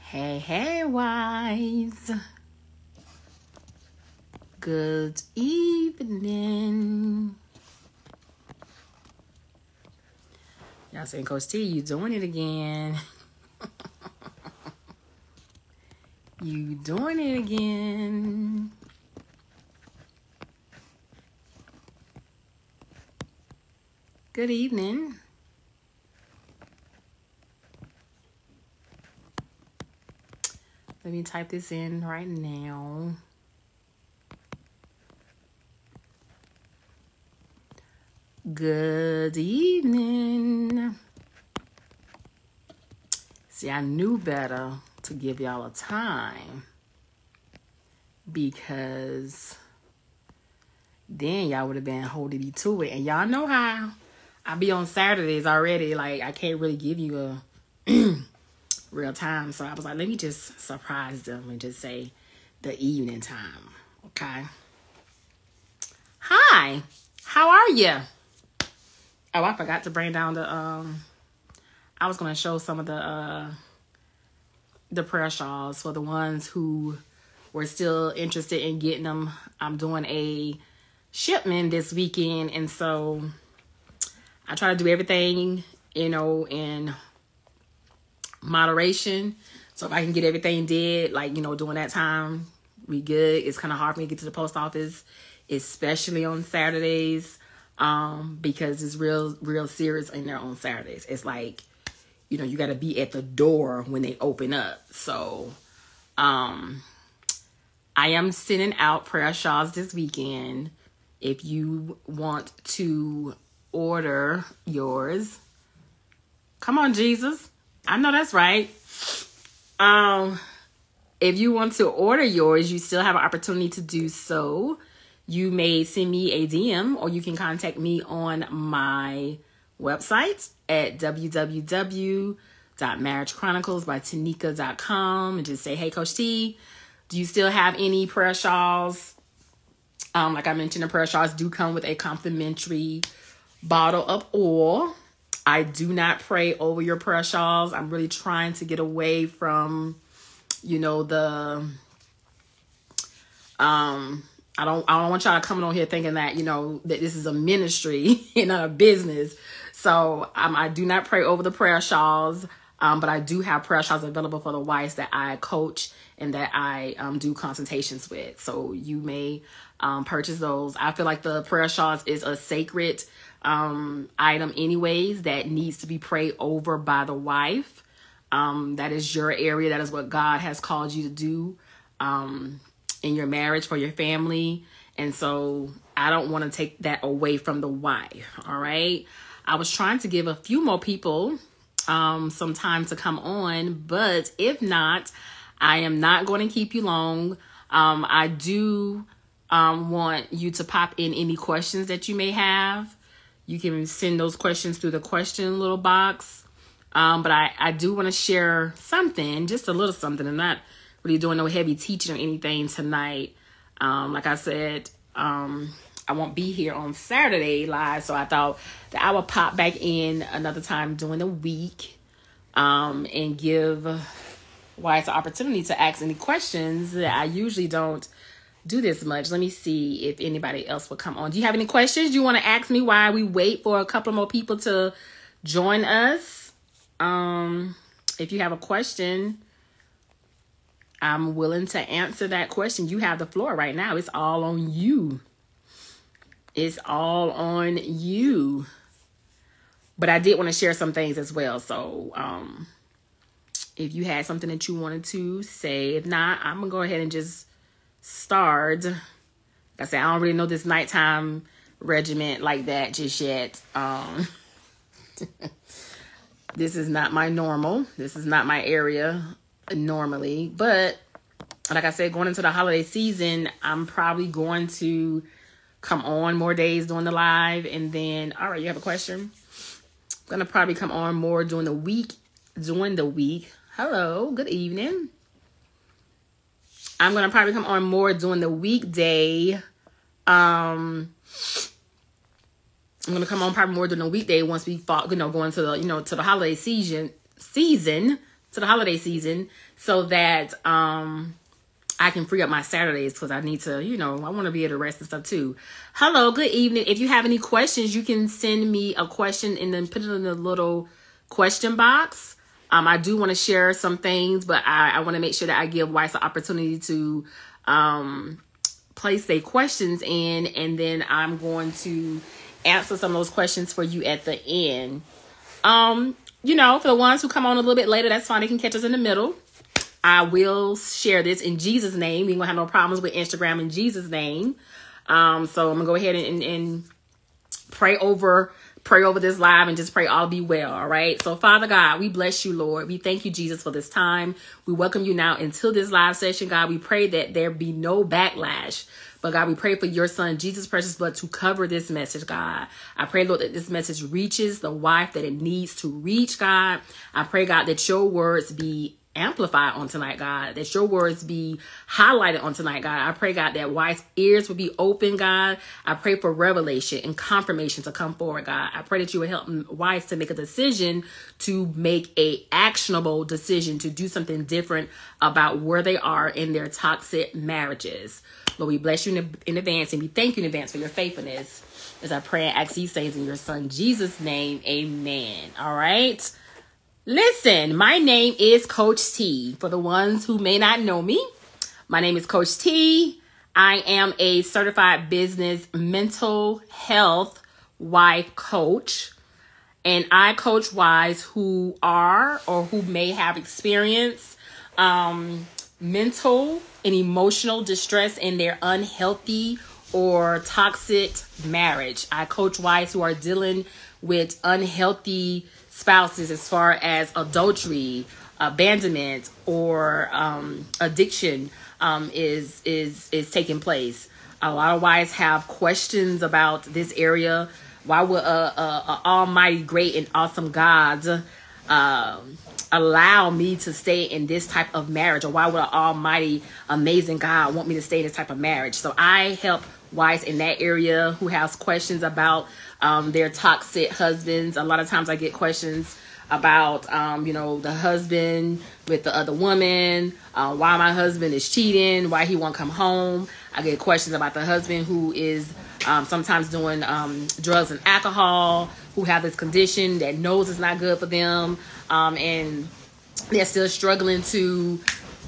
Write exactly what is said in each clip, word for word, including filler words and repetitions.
Hey, hey, wise. Good evening. Y'all saying, Coach T, you doing it again. You doing it again. Good evening. Let me type this in right now. Good evening. See, I knew better to give y'all a time because then y'all would have been holding me to it. And y'all know how I be on Saturdays already. Like, I can't really give you a real time. So I was like, let me just surprise them and just say the evening time. Okay. Hi. How are you? Oh, I forgot to bring down the, um, I was going to show some of the, uh, the prayer shawls for the ones who were still interested in getting them. I'm doing a shipment this weekend. And so I try to do everything, you know, in moderation. So if I can get everything did, like, you know, during that time, we good. It's kind of hard for me to get to the post office, especially on Saturdays. Um, because it's real, real serious in there on Saturdays. It's like, you know, you got to be at the door when they open up. So, um, I am sending out prayer shawls this weekend. If you want to order yours, come on, Jesus. I know that's right. Um, if you want to order yours, you still have an opportunity to do so. You may send me a D M or you can contact me on my website at w w w dot marriage chronicles by tanika dot com and just say, hey, Coach T, do you still have any prayer shawls? Um, like I mentioned, the prayer shawls do come with a complimentary bottle of oil. I do not pray over your prayer shawls. I'm really trying to get away from, you know, the, um, I don't, I don't want y'all coming on here thinking that, you know, that this is a ministry and not a business. So um, I do not pray over the prayer shawls, um, but I do have prayer shawls available for the wives that I coach and that I um, do consultations with. So you may um, purchase those. I feel like the prayer shawls is a sacred um, item anyways that needs to be prayed over by the wife. Um, that is your area. That is what God has called you to do. Um, in your marriage, for your family. And so I don't want to take that away from the wife. All right. I was trying to give a few more people um, some time to come on, but if not, I am not going to keep you long. Um, I do um, want you to pop in any questions that you may have. You can send those questions through the question little box. Um, but I, I do want to share something, just a little something. I'm not really doing no heavy teaching or anything tonight. Um, like I said, um, I won't be here on Saturday live, so I thought that I would pop back in another time during the week um, and give wives the opportunity to ask any questions that I usually don't do this much. Let me see if anybody else will come on. Do you have any questions you want to ask me while we wait for a couple more people to join us? Um, if you have a question, I'm willing to answer that question. You have the floor right now. It's all on you. It's all on you. But I did want to share some things as well. So um, if you had something that you wanted to say, if not, I'm going to go ahead and just start. Like I said, I don't really know this nighttime regiment like that just yet. Um, this is not my normal. This is not my area normally, but like I said, going into the holiday season, I'm probably going to come on more days during the live. And then, all right, you have a question? I'm going to probably come on more during the week, during the week. Hello, good evening. I'm going to probably come on more during the weekday. Um, I'm going to come on probably more during the weekday once we fall, you know, go into the, you know, to the holiday season, season, to the holiday season so that um, I can free up my Saturdays because I need to, you know, I want to be able to rest and stuff too. Hello, good evening. If you have any questions, you can send me a question and then put it in the little question box. Um, I do want to share some things, but I, I want to make sure that I give wives the opportunity to um, place their questions in, and then I'm going to answer some of those questions for you at the end. Um, you know, for the ones who come on a little bit later, that's fine. They can catch us in the middle. I will share this in Jesus' name. We ain't gonna have no problems with Instagram in Jesus' name. Um, so I'm gonna go ahead and, and, and pray over Pray over this live and just pray all be well. All right. So Father God, we bless you, Lord. We thank you, Jesus, for this time. We welcome you now into this live session. God, we pray that there be no backlash. But God, we pray for your son, Jesus' precious blood, to cover this message, God. I pray, Lord, that this message reaches the wife that it needs to reach, God. I pray, God, that your words be amplified on tonight, God, that your words be highlighted on tonight, God. I pray, God, that wife's ears will be open, God. I pray for revelation and confirmation to come forward, God. I pray that you will help wives to make a decision, to make a actionable decision, to do something different about where they are in their toxic marriages. Lord, we bless you in, in advance, and we thank you in advance for your faithfulness. As I pray and ask these things in your son, Jesus' name, amen. All right. Listen, my name is Coach T. For the ones who may not know me, my name is Coach T. I am a certified business mental health wife coach, and I coach wives who are or who may have experienced um, mental and emotional distress in their unhealthy or toxic marriage. I coach wives who are dealing with unhealthy spouses as far as adultery, abandonment, or um, addiction um, is is is taking place. A lot of wives have questions about this area. Why would a, a, a almighty, great, and awesome God uh, allow me to stay in this type of marriage? Or why would an almighty, amazing God want me to stay in this type of marriage? So I help wives in that area who has questions about um, their toxic husbands. A lot of times I get questions about, um, you know, the husband with the other woman, uh, why my husband is cheating, why he won't come home. I get questions about the husband who is um, sometimes doing um, drugs and alcohol, who have this condition that knows it's not good for them, um, and they're still struggling to,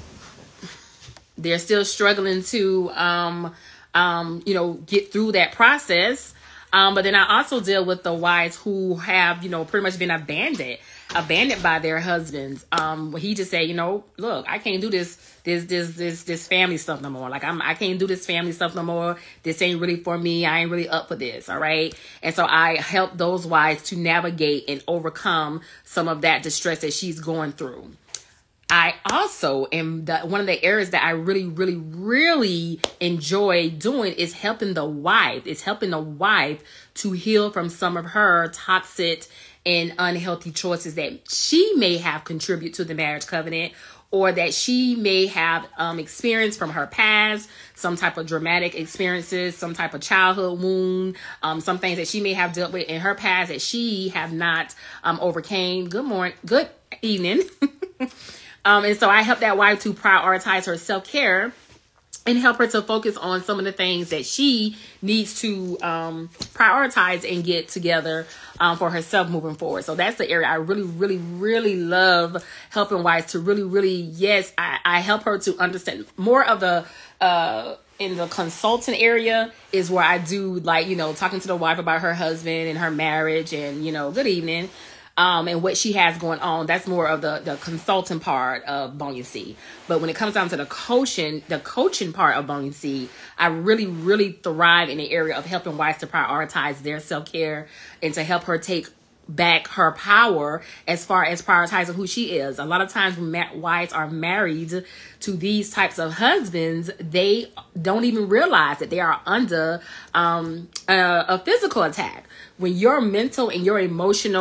they're still struggling to, um, um, you know, get through that process. Um, but then I also deal with the wives who have, you know, pretty much been abandoned, abandoned by their husbands. Um, he just said, you know, look, I can't do this, this, this, this, this family stuff no more. Like I'm, I can't do this family stuff no more. This ain't really for me. I ain't really up for this. All right. And so I help those wives to navigate and overcome some of that distress that she's going through. I also am the, one of the areas that I really, really, really enjoy doing is helping the wife. It's helping the wife to heal from some of her toxic and unhealthy choices that she may have contributed to the marriage covenant, or that she may have um, experienced from her past, some type of dramatic experiences, some type of childhood wound, um, some things that she may have dealt with in her past that she have not um, overcame. Good morning. Good evening. Um, and so I help that wife to prioritize her self-care and help her to focus on some of the things that she needs to um, prioritize and get together um, for herself moving forward. So that's the area I really, really, really love helping wives to really, really, yes, I, I help her to understand more of the, uh, in the consultant area is where I do, like, you know, talking to the wife about her husband and her marriage and, you know, good evening. Um, and what she has going on. That's more of the, the consulting part of buoyancy. But when it comes down to the coaching, the coaching part of buoyancy, I really, really thrive in the area of helping wives to prioritize their self-care and to help her take back her power as far as prioritizing who she is. A lot of times when ma- wives are married to these types of husbands, they don't even realize that they are under um, a, a physical attack. When your mental and your emotional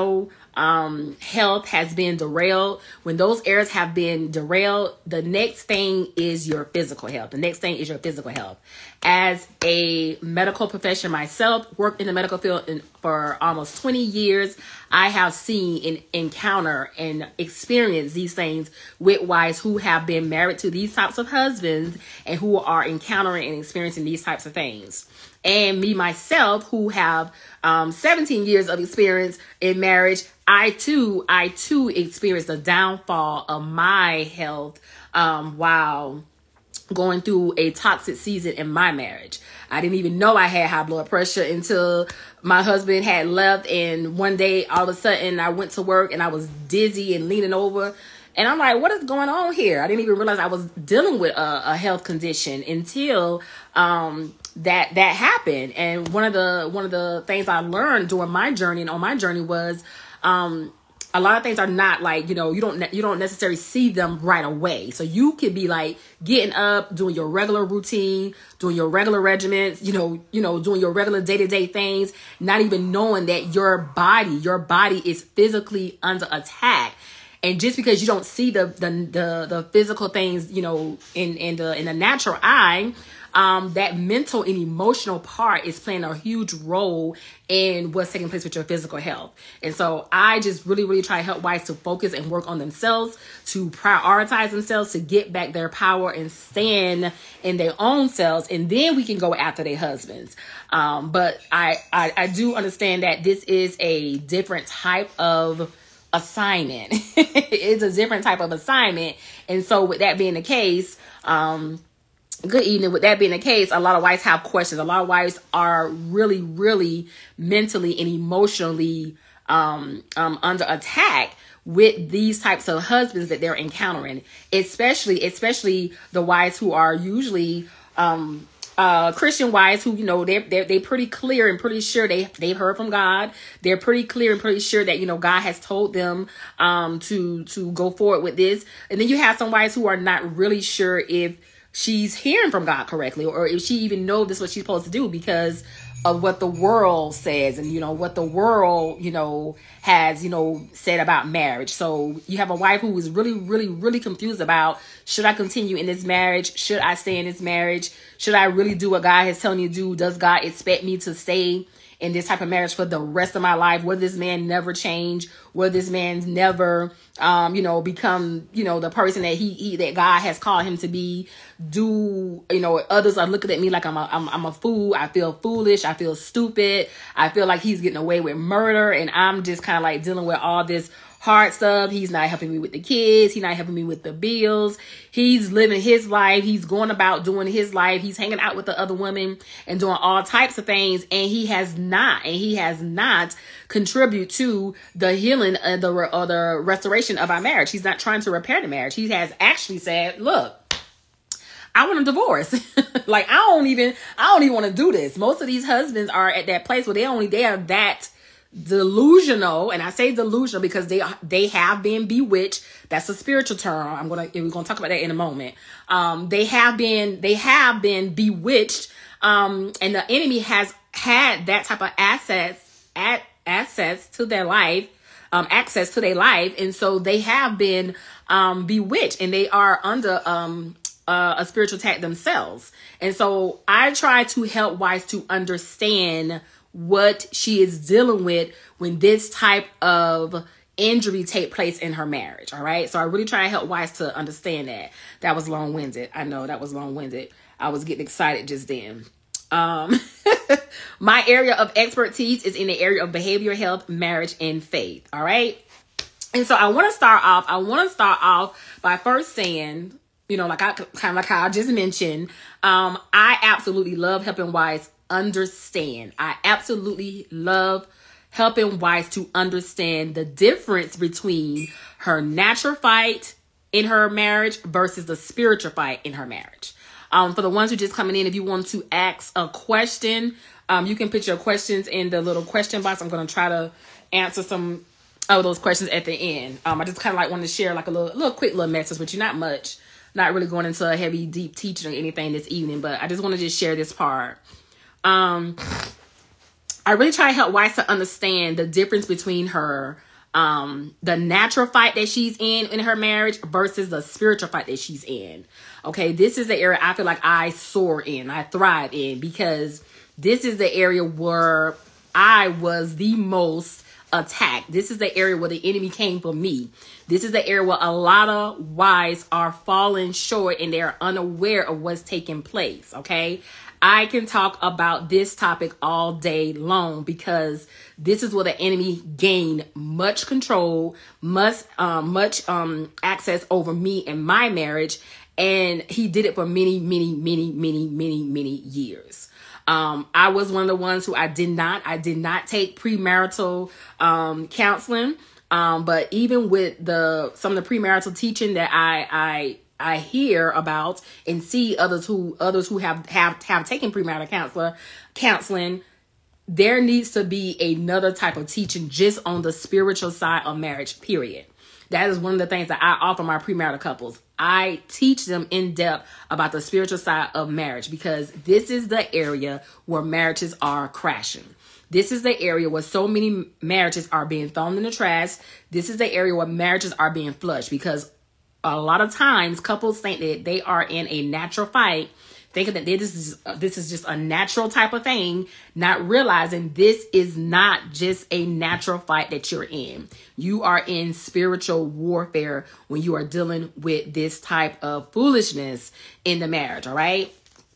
um, health has been derailed, when those areas have been derailed, the next thing is your physical health. The next thing is your physical health. As a medical professional myself, worked in the medical field in, for almost twenty years, I have seen and encounter and experienced these things with wives who have been married to these types of husbands and who are encountering and experiencing these types of things. And me, myself, who have um, seventeen years of experience in marriage, I too, I too experienced the downfall of my health um, while going through a toxic season in my marriage. I didn't even know I had high blood pressure until my husband had left. And one day, all of a sudden, I went to work and I was dizzy and leaning over. And I'm like, what is going on here? I didn't even realize I was dealing with a, a health condition until um, that that happened. And one of the one of the things I learned during my journey and on my journey was um, a lot of things are not like, you know, you don't you don't necessarily see them right away. So you could be like getting up, doing your regular routine, doing your regular regimens, you know, you know, doing your regular day-to-day things, not even knowing that your body, your body is physically under attack. And just because you don't see the the the, the physical things, you know, in, in the in the natural eye, um, that mental and emotional part is playing a huge role in what's taking place with your physical health. And so I just really, really try to help wives to focus and work on themselves, to prioritize themselves, to get back their power and stand in their own selves. And then we can go after their husbands. Um, but I, I, I do understand that this is a different type of assignment. It's a different type of assignment. And so with that being the case, um, good evening. With that being the case, a lot of wives have questions. A lot of wives are really, really mentally and emotionally um, um, under attack with these types of husbands that they're encountering, especially, especially the wives who are usually um, uh, Christian wives who, you know, they're, they're, they're pretty clear and pretty sure they, they've heard from God. They're pretty clear and pretty sure that, you know, God has told them um, to, to go forward with this. And then you have some wives who are not really sure if she's hearing from God correctly, or if she even knows this is what she's supposed to do because of what the world says and, you know, what the world, you know, has, you know, said about marriage. So you have a wife who is really, really, really confused about, should I continue in this marriage? Should I stay in this marriage? Should I really do what God has telling me to do? Does God expect me to stay in this type of marriage for the rest of my life? Will this man never change? Will this man never, um, you know, become, you know, the person that he, he that God has called him to be? Do, you know, others are looking at me like I'm a, I'm, I'm a fool. I feel foolish. I feel stupid. I feel like he's getting away with murder. And I'm just kind of like dealing with all this hard stuff. He's not helping me with the kids. He's not helping me with the bills. He's living his life. He's going about doing his life. He's hanging out with the other women and doing all types of things. And he has not, and he has not contribute to the healing and the, or the restoration of our marriage. He's not trying to repair the marriage. He has actually said, look, I want a divorce. Like, I don't even, I don't even want to do this. Most of these husbands are at that place where they only, they are that delusional. And I say delusional because they, they have been bewitched. That's a spiritual term. I'm going to, we're going to talk about that in a moment. Um, they have been, they have been bewitched. Um, and the enemy has had that type of assets, at assets to their life, um, access to their life. And so they have been, um, bewitched and they are under, um, Uh, a spiritual attack themselves. And so I try to help wives to understand what she is dealing with when this type of injury take place in her marriage. All right. So I really try to help wives to understand that. That was long-winded. I know that was long-winded. I was getting excited just then. Um, my area of expertise is in the area of behavioral health, marriage, and faith. All right. And so I want to start off, I want to start off by first saying, you know, like I kind of like how I just mentioned, um, I absolutely love helping wives understand. I absolutely love helping wives to understand the difference between her natural fight in her marriage versus the spiritual fight in her marriage. Um, for the ones who just coming in, if you want to ask a question, um, you can put your questions in the little question box. I'm going to try to answer some of those questions at the end. Um, I just kind of like wanted to share like a little, little quick little message with you, not much. Not really going into a heavy, deep teaching or anything this evening, but I just want to just share this part. Um, I really try to help wives to understand the difference between her um, the natural fight that she's in in her marriage versus the spiritual fight that she's in. Okay, this is the area I feel like I soar in, I thrive in, because this is the area where I was the most attacked. This is the area where the enemy came for me. This is the area where a lot of wives are falling short and they're unaware of what's taking place. Okay, I can talk about this topic all day long because this is where the enemy gained much control, much, um, much um, access over me and my marriage. And he did it for many, many, many, many, many, many years. Um, I was one of the ones who I did not, I did not take premarital um, counseling. Um, but even with the some of the premarital teaching that I I I hear about and see others who others who have have have taken premarital counselor counseling, there needs to be another type of teaching just on the spiritual side of marriage, period. That is one of the things that I offer my premarital couples. I teach them in depth about the spiritual side of marriage because this is the area where marriages are crashing. This is the area where so many marriages are being thrown in the trash. This is the area where marriages are being flushed because a lot of times couples think that they are in a natural fight, thinking that this is this is just a natural type of thing, not realizing this is not just a natural fight that you're in. You are in spiritual warfare when you are dealing with this type of foolishness in the marriage, all right?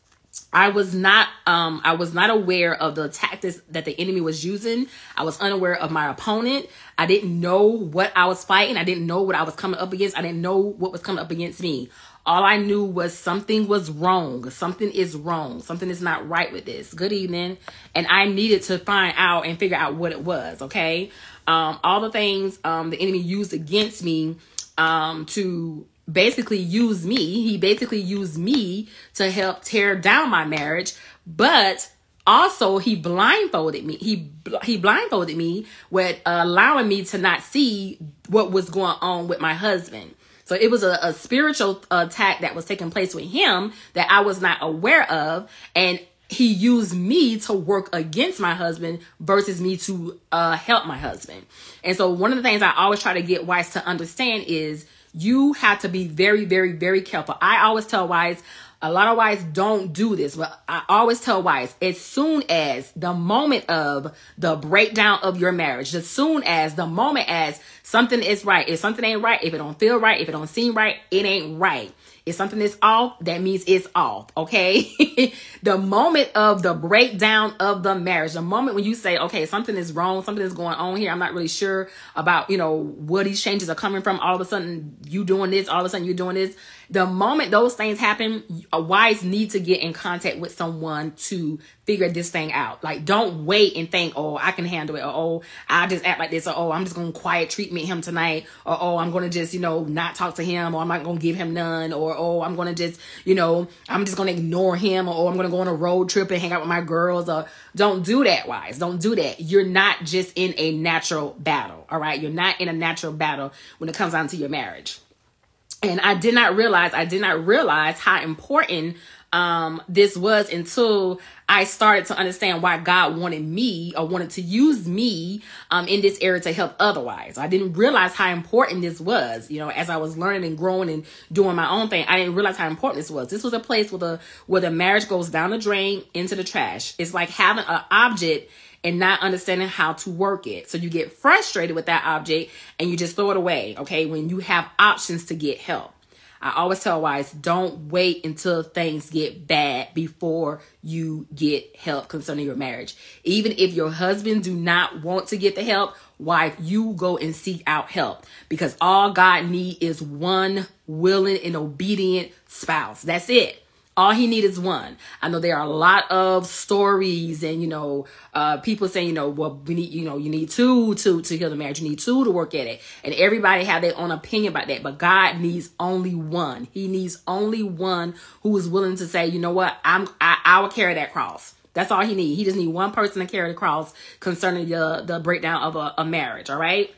I was not um I was not aware of the tactics that the enemy was using. I was unaware of my opponent. I didn't know what I was fighting. I didn't know what I was coming up against. I didn't know what was coming up against me. All I knew was something was wrong. Something is wrong. Something is not right with this. Good evening. And I needed to find out and figure out what it was, okay? Um, all the things um, the enemy used against me um, to basically use me. He basically used me to help tear down my marriage. But also, he blindfolded me. He he blindfolded me with uh, allowing me to not see what was going on with my husband. So it was a, a spiritual attack that was taking place with him that I was not aware of. And he used me to work against my husband versus me to uh, help my husband. And so one of the things I always try to get wives to understand is you have to be very, very, very careful. I always tell wives, a lot of wives don't do this, but I always tell wives, as soon as the moment of the breakdown of your marriage, as soon as the moment as something is right, if something ain't right, if it don't feel right, if it don't seem right, it ain't right. If something is off, that means it's off, okay? The moment of the breakdown of the marriage, the moment when you say, okay, something is wrong, something is going on here, I'm not really sure about, you know, where these changes are coming from. All of a sudden, you doing this, all of a sudden, you're doing this. The moment those things happen, wives need to get in contact with someone to figure this thing out. Like, don't wait and think, oh, I can handle it. Or, oh, I'll just act like this. Or, oh, I'm just going to quiet treatment him tonight. Or, oh, I'm going to just, you know, not talk to him. Or I'm not going to give him none. Or, oh, I'm going to just, you know, I'm just going to ignore him. Or, oh, I'm going to go on a road trip and hang out with my girls. Or don't do that, wives. Don't do that. You're not just in a natural battle. All right. You're not in a natural battle when it comes down to your marriage. And I did not realize, I did not realize how important um, this was until I started to understand why God wanted me or wanted to use me um, in this area to help otherwise. I didn't realize how important this was. You know, as I was learning and growing and doing my own thing, I didn't realize how important this was. This was a place where the, where the marriage goes down the drain into the trash. It's like having an object and not understanding how to work it. So you get frustrated with that object and you just throw it away, okay, when you have options to get help. I always tell wives, don't wait until things get bad before you get help concerning your marriage. Even if your husband do not want to get the help, wife, you go and seek out help, because all God need is one willing and obedient spouse. That's it. All he needs is one. I know there are a lot of stories and, you know, uh, people saying, you know, well, we need, you know, you need two to, to heal the marriage. You need two to work at it. And everybody have their own opinion about that. But God needs only one. He needs only one who is willing to say, you know what, I'm, I, I will carry that cross. That's all he needs. He just needs one person to carry the cross concerning the, the breakdown of a, a marriage. All right.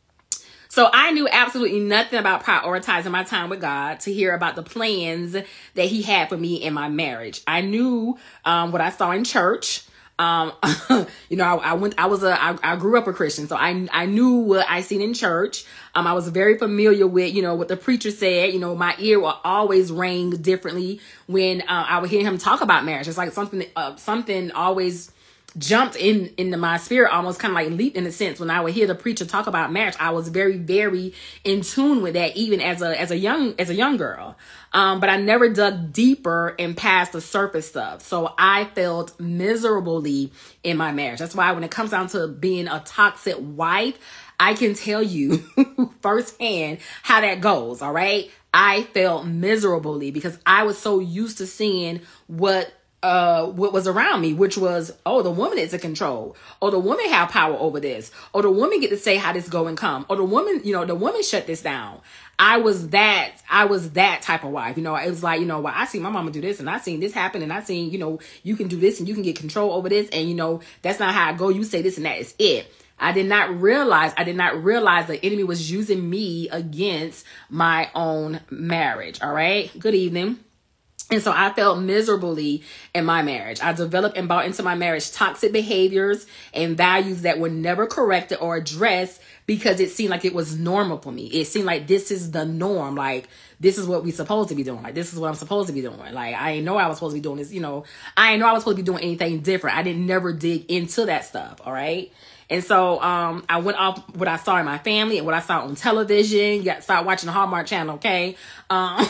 So I knew absolutely nothing about prioritizing my time with God to hear about the plans that he had for me in my marriage. I knew um, what I saw in church. Um, you know, I, I went, I was a, I, I grew up a Christian, so I, I knew what I seen in church. Um, I was very familiar with, you know, what the preacher said. You know, my ear will always ring differently when uh, I would hear him talk about marriage. It's like something, uh, something always jumped in into my spirit, almost kind of like leaped in a sense. When I would hear the preacher talk about marriage, I was very, very in tune with that, even as a as a young as a young girl. Um, but I never dug deeper and past the surface stuff. So I felt miserably in my marriage. That's why when it comes down to being a toxic wife, I can tell you firsthand how that goes. All right. I felt miserably because I was so used to seeing what uh what was around me, which was, oh, the woman is in control. Oh, the woman have power over this. Oh, the woman get to say how this go and come. Oh, the woman, you know, the woman shut this down. I was that, I was that type of wife. You know, it was like, you know, well, I seen my mama do this and I seen this happen and I seen, you know, you can do this and you can get control over this. And, you know, that's not how I go. You say this and that is it. I did not realize, I did not realize the enemy was using me against my own marriage. All right. Good evening. And so I felt miserably in my marriage. I developed and brought into my marriage toxic behaviors and values that were never corrected or addressed because it seemed like it was normal for me. It seemed like this is the norm. Like, this is what we're supposed to be doing. Like, this is what I'm supposed to be doing. Like, I didn't know I was supposed to be doing this. You know, I didn't know I was supposed to be doing anything different. I didn't never dig into that stuff. All right. And so um, I went off what I saw in my family and what I saw on television. You got to start watching the Hallmark Channel. Okay. Um,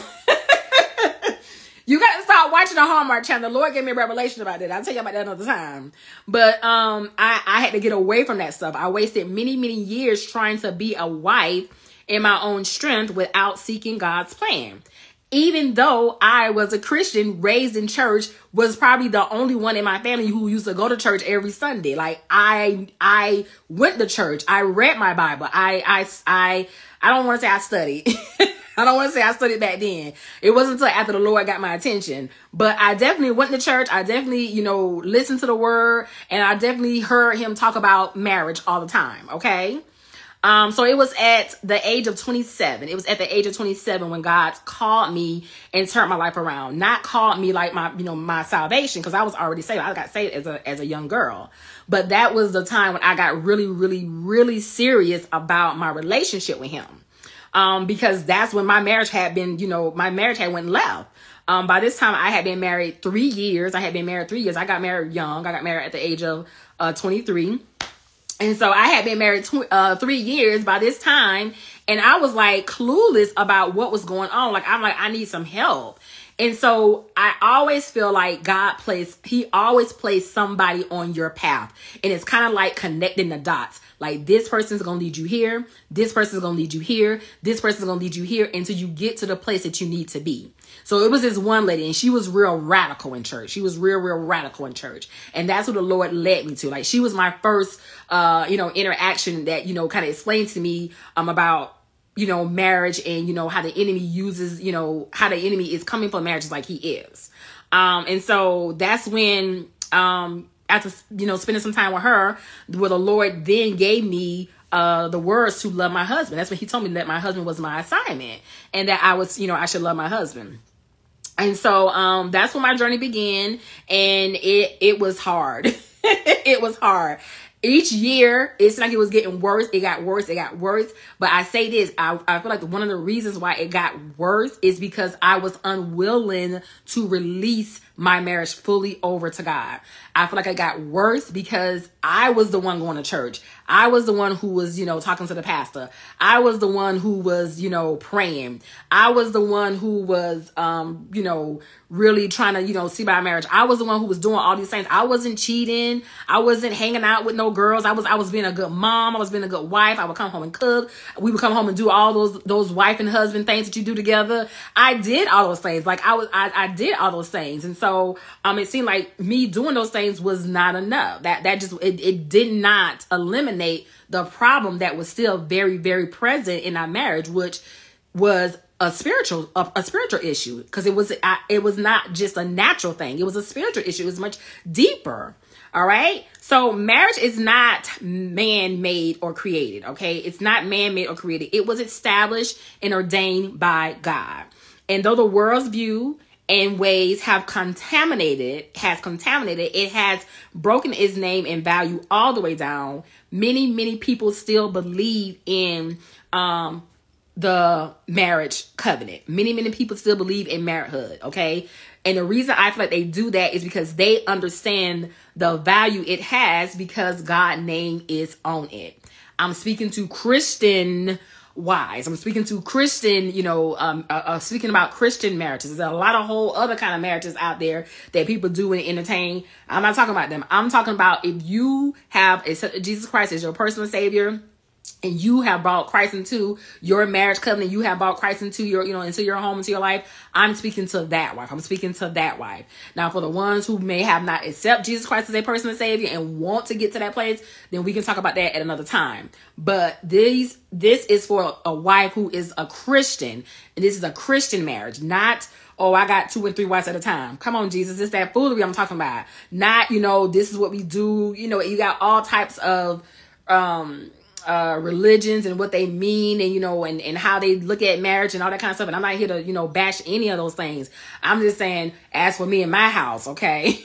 You got to start watching the Hallmark Channel. The Lord gave me a revelation about that. I'll tell you about that another time. But um, I, I had to get away from that stuff. I wasted many, many years trying to be a wife in my own strength without seeking God's plan. Even though I was a Christian raised in church, was probably the only one in my family who used to go to church every Sunday. Like, I I went to church. I read my Bible. I I I, I don't want to say I studied. I don't want to say I studied back then. It wasn't until after the Lord got my attention. But I definitely went to church. I definitely, you know, listened to the word. And I definitely heard him talk about marriage all the time. Okay. Um, so it was at the age of twenty-seven. It was at the age of twenty-seven when God called me and turned my life around. Not called me like my, you know, my salvation, because I was already saved. I got saved as a as a young girl. But that was the time when I got really, really, really serious about my relationship with him. Um, because that's when my marriage had been, you know, my marriage had went left. Um, by this time I had been married three years. I had been married three years. I got married young. I got married at the age of uh, twenty-three. And so I had been married tw- uh, three years by this time. And I was like clueless about what was going on. Like, I'm like, I need some help. And so I always feel like God placed, he always placed somebody on your path. And it's kind of like connecting the dots. Like, this person's going to lead you here. This person's going to lead you here. This person's going to lead you here until you get to the place that you need to be. So it was this one lady, and she was real radical in church. She was real, real radical in church. And that's what the Lord led me to. Like, she was my first, uh, you know, interaction that, you know, kind of explained to me um, about, you know, marriage and, you know, how the enemy uses, you know, how the enemy is coming for marriages like he is. Um, and so that's when, um, after, you know, spending some time with her, where the Lord then gave me uh, the words to love my husband. That's when he told me that my husband was my assignment and that I was, you know, I should love my husband. And so um, that's when my journey began, and it it was hard. It was hard. Each year, it's like it was getting worse. It got worse. It got worse. But I say this, I, I feel like one of the reasons why it got worse is because I was unwilling to release my marriage fully over to God. I feel like it got worse because I was the one going to church. I was the one who was, you know, talking to the pastor. I was the one who was, you know, praying. I was the one who was, um, you know, really trying to, you know, see my marriage. I was the one who was doing all these things. I wasn't cheating. I wasn't hanging out with no girls. I was, I was being a good mom. I was being a good wife. I would come home and cook. We would come home and do all those, those wife and husband things that you do together. I did all those things. Like I was, I, I did all those things. And so, um, it seemed like me doing those things was not enough. That, that just, it, it did not eliminate the problem that was still very, very present in our marriage, which was a spiritual, a, a spiritual issue. Cause it was, I, it was not just a natural thing. It was a spiritual issue. It was much deeper. All right. So marriage is not man-made or created. Okay. It's not man-made or created. It was established and ordained by God. And though the world's view and ways have contaminated, has contaminated, it has broken its name and value all the way down. Many, many people still believe in um, the marriage covenant. Many, many people still believe in marriagehood, okay? And the reason I feel like they do that is because they understand the value it has because God's name is on it. I'm speaking to Christian wives. I'm speaking to Christian, you know, um, uh, uh, speaking about Christian marriages. There's a lot of whole other kind of marriages out there that people do and entertain. I'm not talking about them. I'm talking about if you have accepted Jesus Christ as your personal savior, and you have brought Christ into your marriage covenant, you have brought Christ into your, you know, into your home, into your life. I'm speaking to that wife. I'm speaking to that wife. Now, for the ones who may have not accepted Jesus Christ as a personal savior and want to get to that place, then we can talk about that at another time. But these, this is for a wife who is a Christian, and this is a Christian marriage, not, oh, I got two and three wives at a time. Come on, Jesus. It's that foolery I'm talking about. Not, you know, this is what we do. You know, you got all types of, um, Uh, religions and what they mean and, you know, and, and how they look at marriage and all that kind of stuff. And I'm not here to, you know, bash any of those things. I'm just saying, as for me and my house, okay?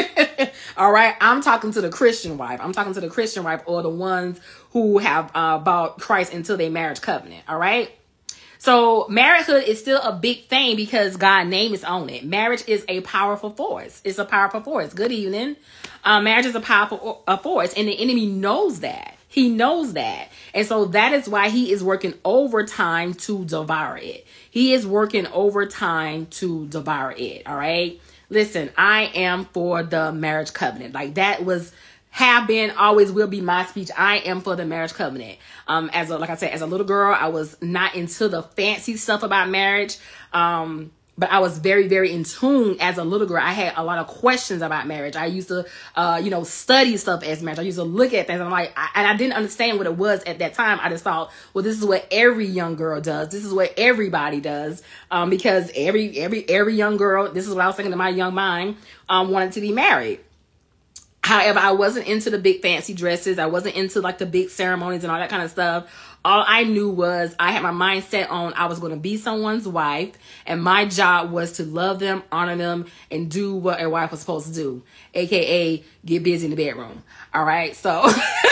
All right. I'm talking to the Christian wife. I'm talking to the Christian wife or the ones who have uh, brought Christ into their marriage covenant. All right. So marriagehood is still a big thing because God's name is on it. Marriage is a powerful force. It's a powerful force. Good evening. Uh, marriage is a powerful uh, force, and the enemy knows that. He knows that. And so that is why he is working overtime to devour it. He is working overtime to devour it. All right. Listen, I am for the marriage covenant. Like that was, have been, always will be my speech. I am for the marriage covenant. Um, as a, like I said, as a little girl, I was not into the fancy stuff about marriage. Um, But I was very, very in tune as a little girl. I had a lot of questions about marriage. I used to, uh, you know, study stuff as marriage. I used to look at things. And I'm like, I, and I didn't understand what it was at that time. I just thought, well, this is what every young girl does. This is what everybody does. Um, because every, every, every young girl, this is what I was thinking in my young mind, um, wanted to be married. However, I wasn't into the big fancy dresses. I wasn't into like the big ceremonies and all that kind of stuff. All I knew was I had my mind set on I was going to be someone's wife, and my job was to love them, honor them, and do what a wife was supposed to do, A K A get busy in the bedroom. All right. So, all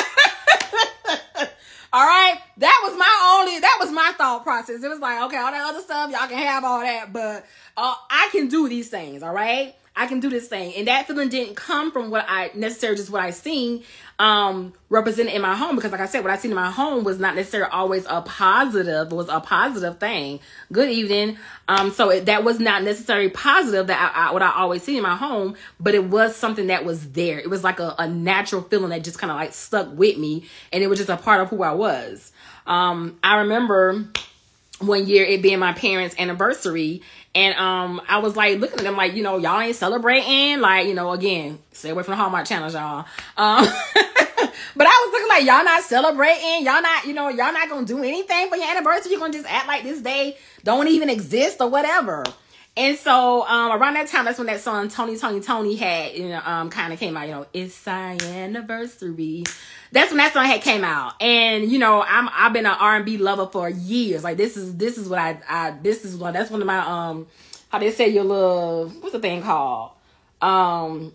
right. That was my only, that was my thought process. It was like, okay, all that other stuff, y'all can have all that, but uh, I can do these things. All right. I can do this thing. And that feeling didn't come from what I necessarily just what I seen um, represented in my home. Because like I said, what I seen in my home was not necessarily always a positive, was a positive thing. Good evening. Um, so it, that was not necessarily positive that I, I, what I always see in my home, but it was something that was there. It was like a, a natural feeling that just kind of like stuck with me. And it was just a part of who I was. Um, I remember one year it being my parents' anniversary, and um I was like looking at them like, you know, y'all ain't celebrating, like, you know, again, stay away from the Hallmark channels, y'all. Um but I was looking like, y'all not celebrating, y'all not, you know, y'all not gonna do anything for your anniversary. You're gonna just act like this day don't even exist or whatever. And so um around that time, that's when that song Tony Tony Tony had, you know, um kind of came out, you know, it's our anniversary. That's when that song had came out. And, you know, I'm, I've been an R and B lover for years. Like, this is, this is what I, I, this is what, that's one of my, um, how they say your little, what's the thing called? Um,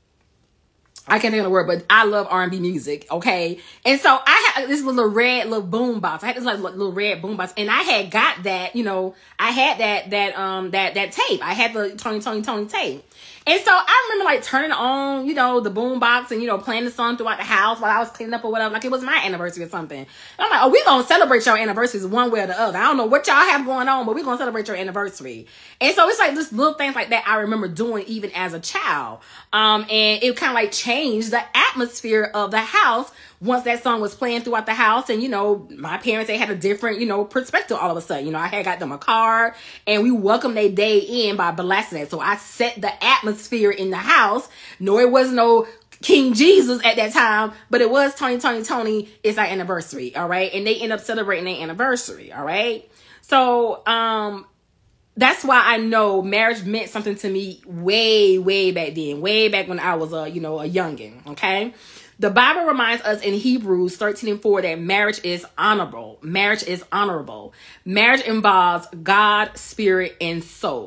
I can't think of the word, but I love R and B music. Okay. And so I had this little red little boom box. I had this like little red boom box, and I had got that, you know, I had that, that, um, that, that tape. I had the Tony, Tony, Tony tape. And so I remember like turning on, you know, the boom box and, you know, playing the song throughout the house while I was cleaning up or whatever. Like it was my anniversary or something. And I'm like, oh, we're going to celebrate your anniversaries one way or the other. I don't know what y'all have going on, but we're going to celebrate your anniversary. And so it's like just little things like that I remember doing even as a child. Um, and it kind of like changed the atmosphere of the house once that song was playing throughout the house. And, you know, my parents, they had a different, you know, perspective all of a sudden. You know, I had got them a card, and we welcomed their day in by blasting it. So I set the atmosphere in the house. No, it was no King Jesus at that time, but it was Tony, Tony, Tony. It's our anniversary. All right. And they end up celebrating their anniversary. All right. So, um, that's why I know marriage meant something to me way, way back then, way back when I was a, you know, a youngin'. Okay. The Bible reminds us in Hebrews thirteen and four that marriage is honorable. Marriage is honorable. Marriage involves God, spirit, and soul.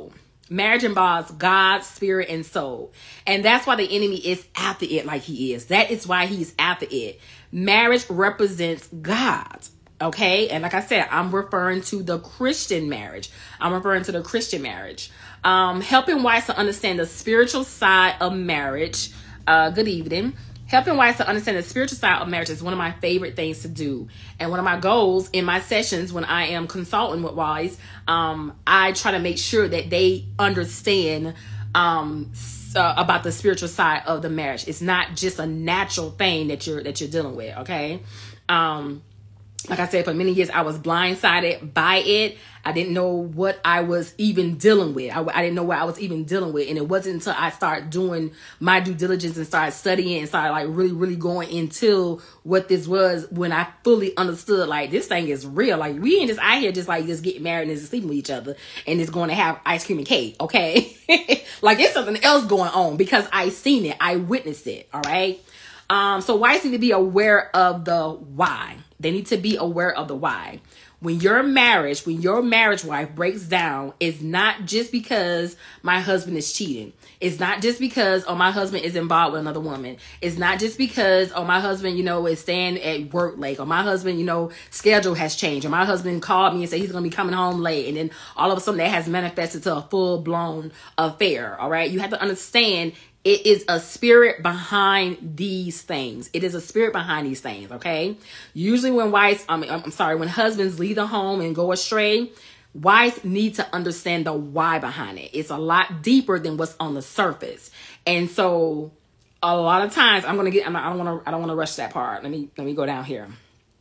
Marriage involves God, spirit, and soul. And that's why the enemy is after it like he is. That is why he's after it. Marriage represents God. Okay? And like I said, I'm referring to the Christian marriage. I'm referring to the Christian marriage. Um, helping wives to understand the spiritual side of marriage. Uh, good evening. Helping wives to understand the spiritual side of marriage is one of my favorite things to do. And one of my goals in my sessions when I am consulting with wives, um, I try to make sure that they understand um, uh, about the spiritual side of the marriage. It's not just a natural thing that you're that you're dealing with, okay? Um, like I said, for many years, I was blindsided by it. I didn't know what I was even dealing with. I, I didn't know what I was even dealing with. And it wasn't until I started doing my due diligence and started studying and started like really, really going into what this was when I fully understood, like, this thing is real. Like, we ain't just out here just like just getting married and just sleeping with each other and just going to have ice cream and cake, okay? Like, it's something else going on because I seen it. I witnessed it, all right? Um, so wives need to be aware of the why. They need to be aware of the why. When your marriage, when your marriage wife breaks down, it's not just because my husband is cheating. It's not just because, oh, my husband is involved with another woman. It's not just because, oh, my husband, you know, is staying at work late. Or my husband, you know, schedule has changed. Or my husband called me and said he's going to be coming home late. And then all of a sudden that has manifested to a full-blown affair. All right. You have to understand it is a spirit behind these things. It is a spirit behind these things, okay? Usually when wives, I mean, I'm sorry, when husbands leave the home and go astray, wives need to understand the why behind it. It's a lot deeper than what's on the surface. And so a lot of times I'm going to get, I'm, I don't want to, I don't want to rush that part. Let me, let me go down here.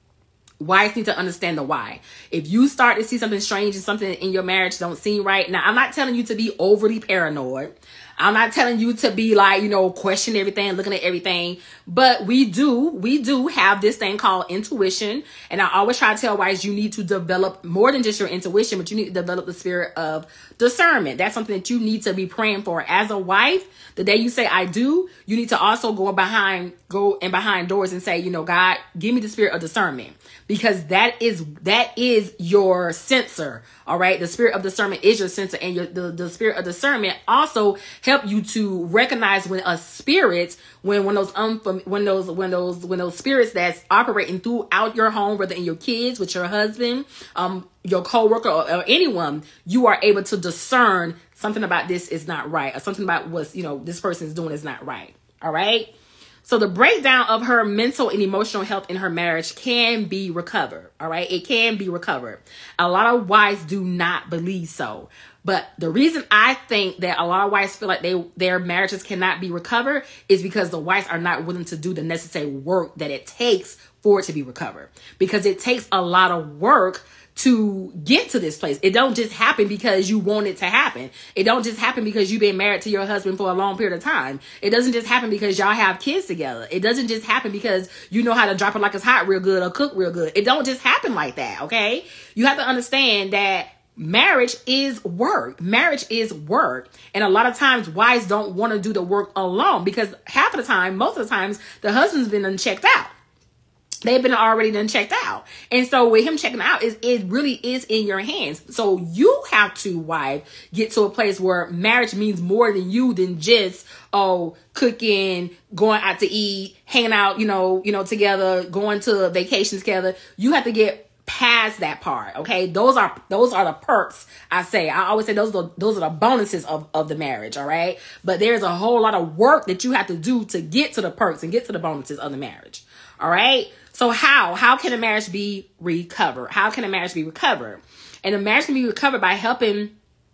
Wives need to understand the why. If you start to see something strange and something in your marriage don't seem right. Now, I'm not telling you to be overly paranoid. I'm not telling you to be like, you know, question everything, looking at everything. But we do, we do have this thing called intuition. And I always try to tell wives you need to develop more than just your intuition, but you need to develop the spirit of discernment. That's something that you need to be praying for. As a wife, the day you say I do, you need to also go behind, go and behind doors and say, you know, God, give me the spirit of discernment. Because that is that is your sensor, all right? The spirit of discernment is your sensor, and your, the, the spirit of discernment also help you to recognize when a spirit, when when those unfam- when those when those when those spirits that's operating throughout your home, whether in your kids, with your husband, um, your coworker, or, or anyone, you are able to discern something about this is not right, or something about what's, you know, this person is doing is not right, all right? So the breakdown of her mental and emotional health in her marriage can be recovered. All right. It can be recovered. A lot of wives do not believe so. But the reason I think that a lot of wives feel like they their marriages cannot be recovered is because the wives are not willing to do the necessary work that it takes for it to be recovered. Because it takes a lot of work to get to this place. It don't just happen because you want it to happen. It don't just happen because you've been married to your husband for a long period of time. It doesn't just happen because y'all have kids together. It doesn't just happen because you know how to drop it like it's hot real good or cook real good. It don't just happen like that, okay? You have to understand that marriage is work. Marriage is work. And a lot of times wives don't want to do the work alone because half of the time, most of the times, the husband's been unchecked out. They've been already done checked out. And so with him checking out, it, it really is in your hands. So you have to, wife, get to a place where marriage means more than you than just, oh, cooking, going out to eat, hanging out, you know, you know, together, going to vacations together. You have to get past that part. Okay. Those are, those are the perks. I say, I always say those are, those are the bonuses of, of the marriage. All right. But there's a whole lot of work that you have to do to get to the perks and get to the bonuses of the marriage. All right. So how, how can a marriage be recovered? How can a marriage be recovered? And a marriage can be recovered by helping,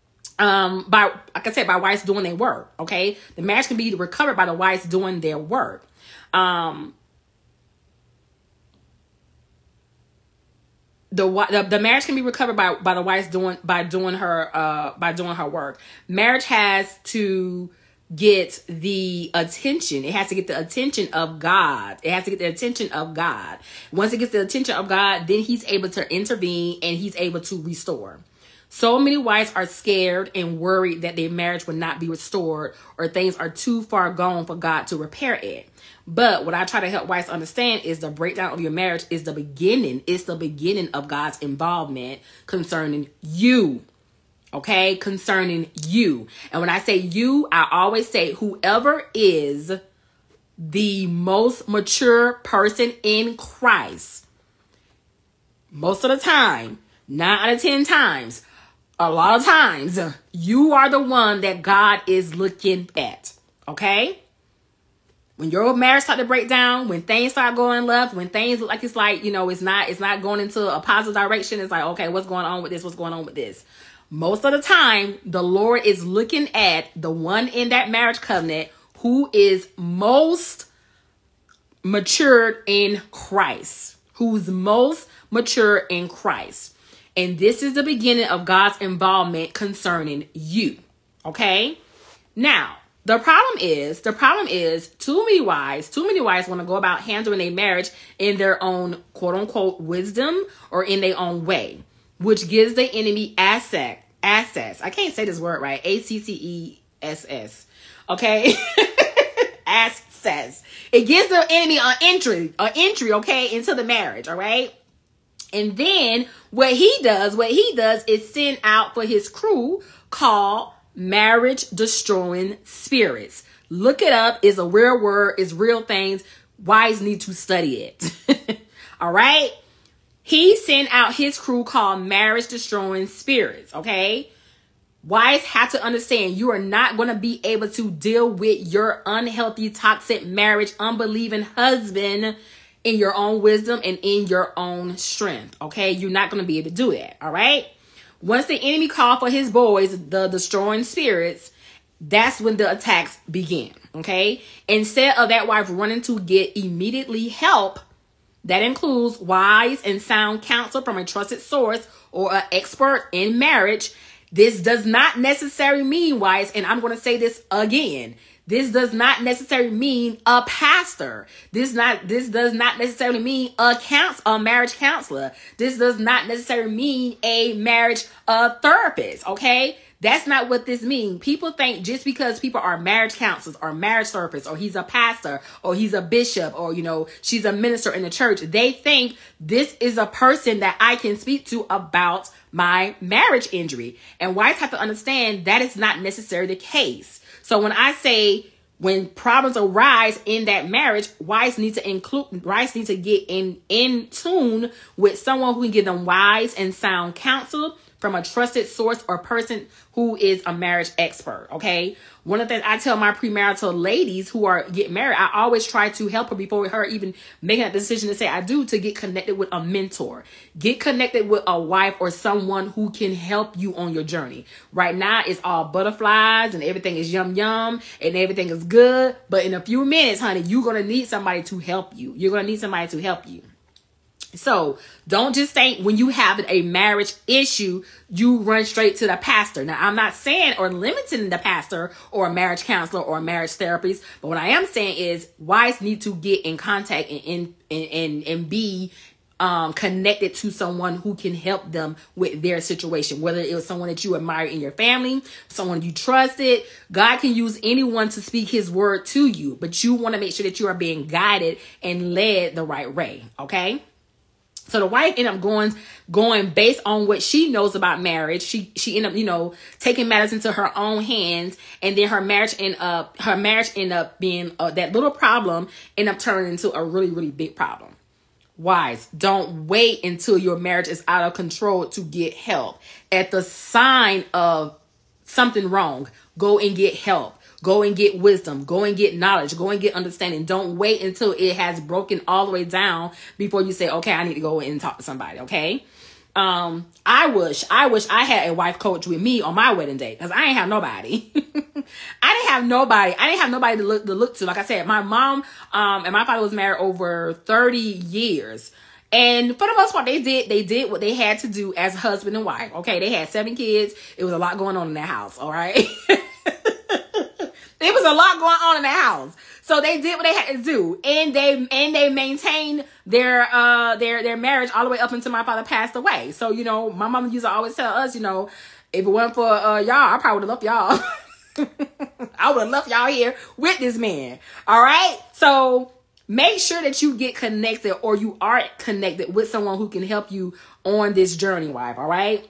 um, by, like I said, by wives doing their work. Okay. The marriage can be recovered by the wives doing their work. Um, The, the the marriage can be recovered by by the wife doing by doing her uh by doing her work. Marriage has to get the attention. It has to get the attention of God. It has to get the attention of God. Once it gets the attention of God, then He's able to intervene and He's able to restore. So many wives are scared and worried that their marriage will not be restored or things are too far gone for God to repair it. But what I try to help wives understand is the breakdown of your marriage is the beginning. It's the beginning of God's involvement concerning you. okay, concerning you. And when I say you, I always say whoever is the most mature person in Christ. Most of the time, nine out of ten times, a lot of times, you are the one that God is looking at, okay? When your marriage start to break down, when things start going left, when things look like it's like, you know, it's not, it's not going into a positive direction. It's like, okay, what's going on with this? What's going on with this? Most of the time, the Lord is looking at the one in that marriage covenant who is most matured in Christ, who's most mature in Christ. And this is the beginning of God's involvement concerning you. Okay? Now, the problem is, the problem is too many wives, too many wives want to go about handling a marriage in their own quote unquote wisdom or in their own way, which gives the enemy asset, access. I can't say this word right. A C C E S S. Okay? Access. It gives the enemy an entry, an entry, okay, into the marriage. All right? And then what he does, what he does is send out for his crew called marriage destroying spirits. Look it up. It's a real word. It's real things. Wives need to study it. All right. He sent out his crew called marriage destroying spirits. Okay. Wives have to understand you are not going to be able to deal with your unhealthy, toxic marriage, unbelieving husband in your own wisdom and in your own strength. Okay. You're not going to be able to do that. All right. Once the enemy called for his boys, the destroying spirits, that's when the attacks begin. Okay. Instead of that wife running to get immediately help, that includes wise and sound counsel from a trusted source or an expert in marriage. This does not necessarily mean, wives, and I'm going to say this again. This does not necessarily mean a pastor. This not this does not necessarily mean a counsel, a marriage counselor. This does not necessarily mean a marriage uh, therapist. Okay, that's not what this means. People think just because people are marriage counselors or marriage therapists, or he's a pastor, or he's a bishop, or you know she's a minister in the church, they think this is a person that I can speak to about my marriage injury. And wives have to understand that is not necessarily the case. So when I say when problems arise in that marriage, wives need to include, wives need to get in, in tune with someone who can give them wise and sound counsel from a trusted source or person who is a marriage expert. Okay. One of the things I tell my premarital ladies who are getting married, I always try to help her before her even making that decision to say I do, to get connected with a mentor, get connected with a wife or someone who can help you on your journey. Right now it's all butterflies and everything is yum yum and everything is good. But in a few minutes, honey, you're going to need somebody to help you. You're going to need somebody to help you. So don't just think when you have a marriage issue, you run straight to the pastor. Now, I'm not saying or limiting the pastor or a marriage counselor or a marriage therapist, but what I am saying is wives need to get in contact and and and, and be um, connected to someone who can help them with their situation, whether it was someone that you admire in your family, someone you trusted. God can use anyone to speak his word to you, but you want to make sure that you are being guided and led the right way. Okay. So the wife ended up going, going based on what she knows about marriage. She, she ended up, you know, taking matters into her own hands, and then her marriage ended up, her marriage ended up being uh, that little problem ended up turning into a really, really big problem. Wives, don't wait until your marriage is out of control to get help. At the sign of something wrong, go and get help. Go and get wisdom. Go and get knowledge. Go and get understanding. Don't wait until it has broken all the way down before you say, okay, I need to go and talk to somebody. Okay. Um, I wish, I wish I had a wife coach with me on my wedding day, because I ain't have nobody. I didn't have nobody. I didn't have nobody to look, to look to. Like I said, my mom, um, and my father was married over thirty years. And for the most part, they did, they did what they had to do as husband and wife. Okay. They had seven kids. It was a lot going on in that house. All right. There was a lot going on in the house. So they did what they had to do. And they and they maintained their uh their their marriage all the way up until my father passed away. So, you know, my mama used to always tell us, you know, if it wasn't for uh y'all, I probably would have left y'all. I would have left y'all here with this man. All right. So make sure that you get connected, or you are connected with someone who can help you on this journey, wife. All right.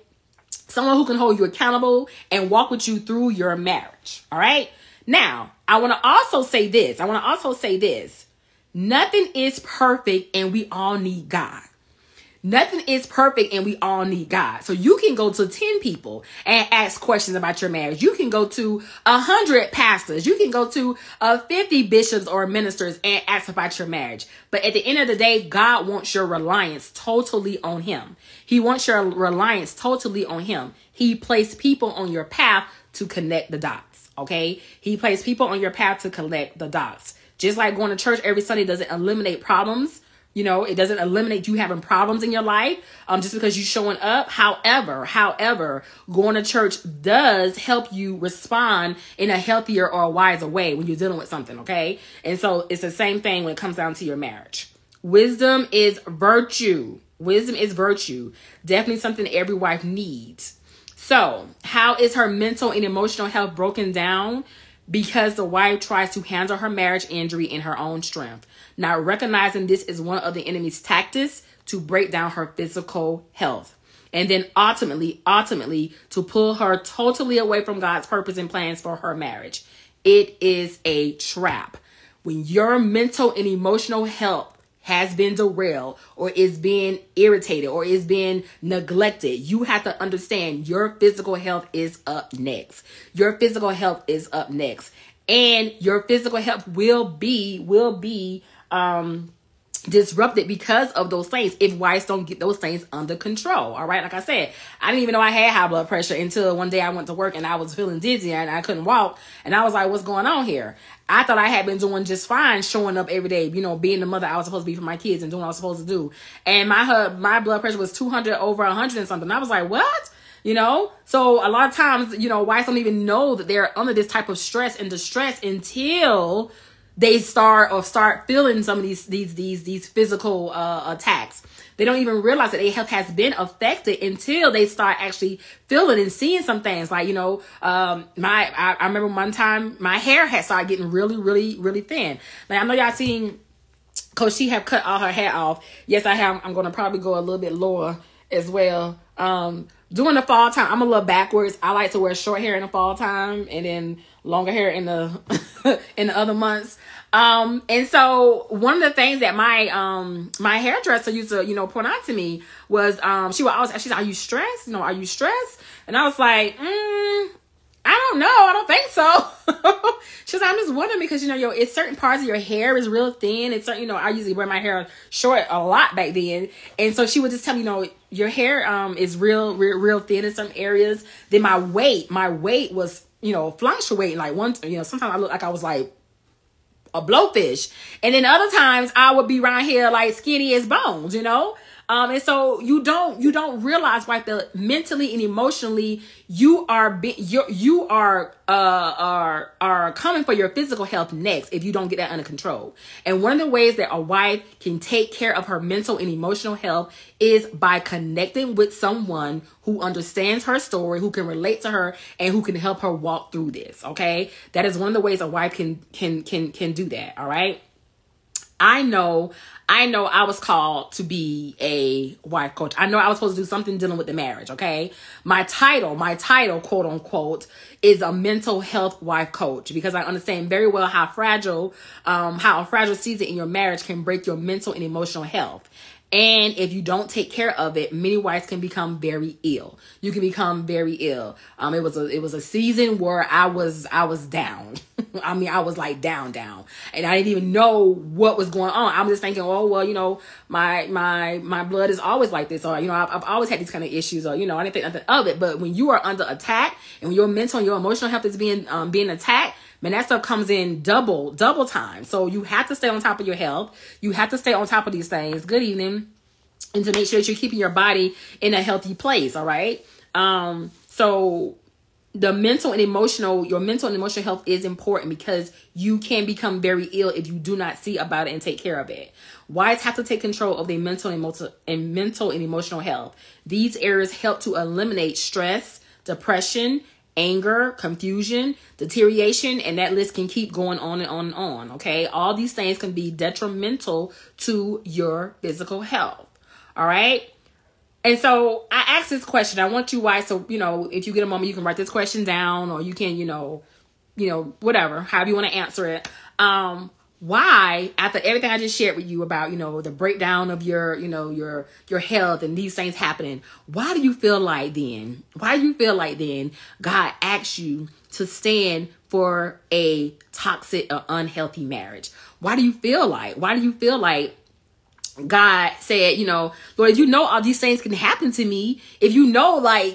Someone who can hold you accountable and walk with you through your marriage. All right. Now, I want to also say this. I want to also say this. Nothing is perfect and we all need God. Nothing is perfect and we all need God. So you can go to ten people and ask questions about your marriage. You can go to a hundred pastors. You can go to uh, fifty bishops or ministers and ask about your marriage. But at the end of the day, God wants your reliance totally on him. He wants your reliance totally on him. He placed people on your path to connect the dots. Okay. He placed people on your path to connect the dots. Just like going to church every Sunday doesn't eliminate problems. You know, it doesn't eliminate you having problems in your life um, just because you're showing up. However, however, going to church does help you respond in a healthier or a wiser way when you're dealing with something. OK, and so it's the same thing when it comes down to your marriage. Wisdom is virtue. Wisdom is virtue. Definitely something every wife needs. So how is her mental and emotional health broken down? Because the wife tries to handle her marriage injury in her own strength, not recognizing this is one of the enemy's tactics to break down her physical health. And then ultimately, ultimately to pull her totally away from God's purpose and plans for her marriage. It is a trap. When your mental and emotional health has been derailed or is being irritated or is being neglected, you have to understand your physical health is up next. Your physical health is up next. And your physical health will be, will be, um, disrupted because of those things if wives don't get those things under control. All right. Like I said, I didn't even know I had high blood pressure until one day I went to work and I was feeling dizzy and I couldn't walk. And I was like, what's going on here? I thought I had been doing just fine, showing up every day, you know, being the mother I was supposed to be for my kids and doing what I was supposed to do. And my, uh, my blood pressure was two hundred over one hundred and something. I was like, what? You know, so a lot of times, you know, wives don't even know that they're under this type of stress and distress until they start or start feeling some of these these these these physical uh, attacks. They don't even realize that their health has been affected until they start actually feeling and seeing some things. Like, you know, um, my I, I remember one time my hair had started getting really, really, really thin. Like I know y'all seen Coach T have cut all her hair off. Yes, I have. I'm going to probably go a little bit lower as well. Um, during the fall time, I'm a little backwards. I like to wear short hair in the fall time and then longer hair in the in the other months. Um, and so one of the things that my, um, my hairdresser used to, you know, point out to me was, um, she would always, she's like, are you stressed? You know, are you stressed? And I was like, mm, I don't know. I don't think so. She's like, I'm just wondering because, you know, yo, it's certain parts of your hair is real thin. It's certain, you know, I usually wear my hair short a lot back then. And so she would just tell me, you know, your hair, um, is real, real, real thin in some areas. Then my weight, my weight was, you know, fluctuating. Like one, you know, sometimes I look like I was like a blowfish. And then other times I would be around here like skinny as bones, you know? Um, and so you don't, you don't realize, right, that mentally and emotionally you are, be, you you are, uh, are, are coming for your physical health next if you don't get that under control. And one of the ways that a wife can take care of her mental and emotional health is by connecting with someone who understands her story, who can relate to her, and who can help her walk through this. Okay. That is one of the ways a wife can, can, can, can do that. All right. I know, I know I was called to be a wife coach. I know I was supposed to do something dealing with the marriage. Okay. My title, my title, quote unquote, is a mental health wife coach because I understand very well how fragile, um, how a fragile season in your marriage can break your mental and emotional health. And if you don't take care of it, many wives can become very ill. You can become very ill. Um, it was a, it was a season where I was, I was down. I mean, I was like down, down, and I didn't even know what was going on. I'm just thinking, oh, well, you know, my, my, my blood is always like this. Or, you know, I've, I've always had these kind of issues or, you know, I didn't think nothing of it. But when you are under attack and when your mental and your emotional health is being, um, being attacked, man, that stuff comes in double, double time. So you have to stay on top of your health. You have to stay on top of these things. Good evening. And to make sure that you're keeping your body in a healthy place. All right. Um, so the mental and emotional, your mental and emotional health is important because you can become very ill if you do not see about it and take care of it. Wives have to take control of their mental and, emotional, and mental and emotional health. These areas help to eliminate stress, depression, anger, confusion, deterioration, and that list can keep going on and on and on. Okay. All these things can be detrimental to your physical health. All right. And so I asked this question. I want you, wives, so, you know, if you get a moment, you can write this question down, or you can, you know, you know, whatever, however you want to answer it. Um, why, after everything I just shared with you about, you know, the breakdown of your, you know, your, your health and these things happening, why do you feel like then, why do you feel like then God asks you to stand for a toxic or unhealthy marriage? Why do you feel like, why do you feel like God said, you know, Lord, if you know all these things can happen to me, if you know, like,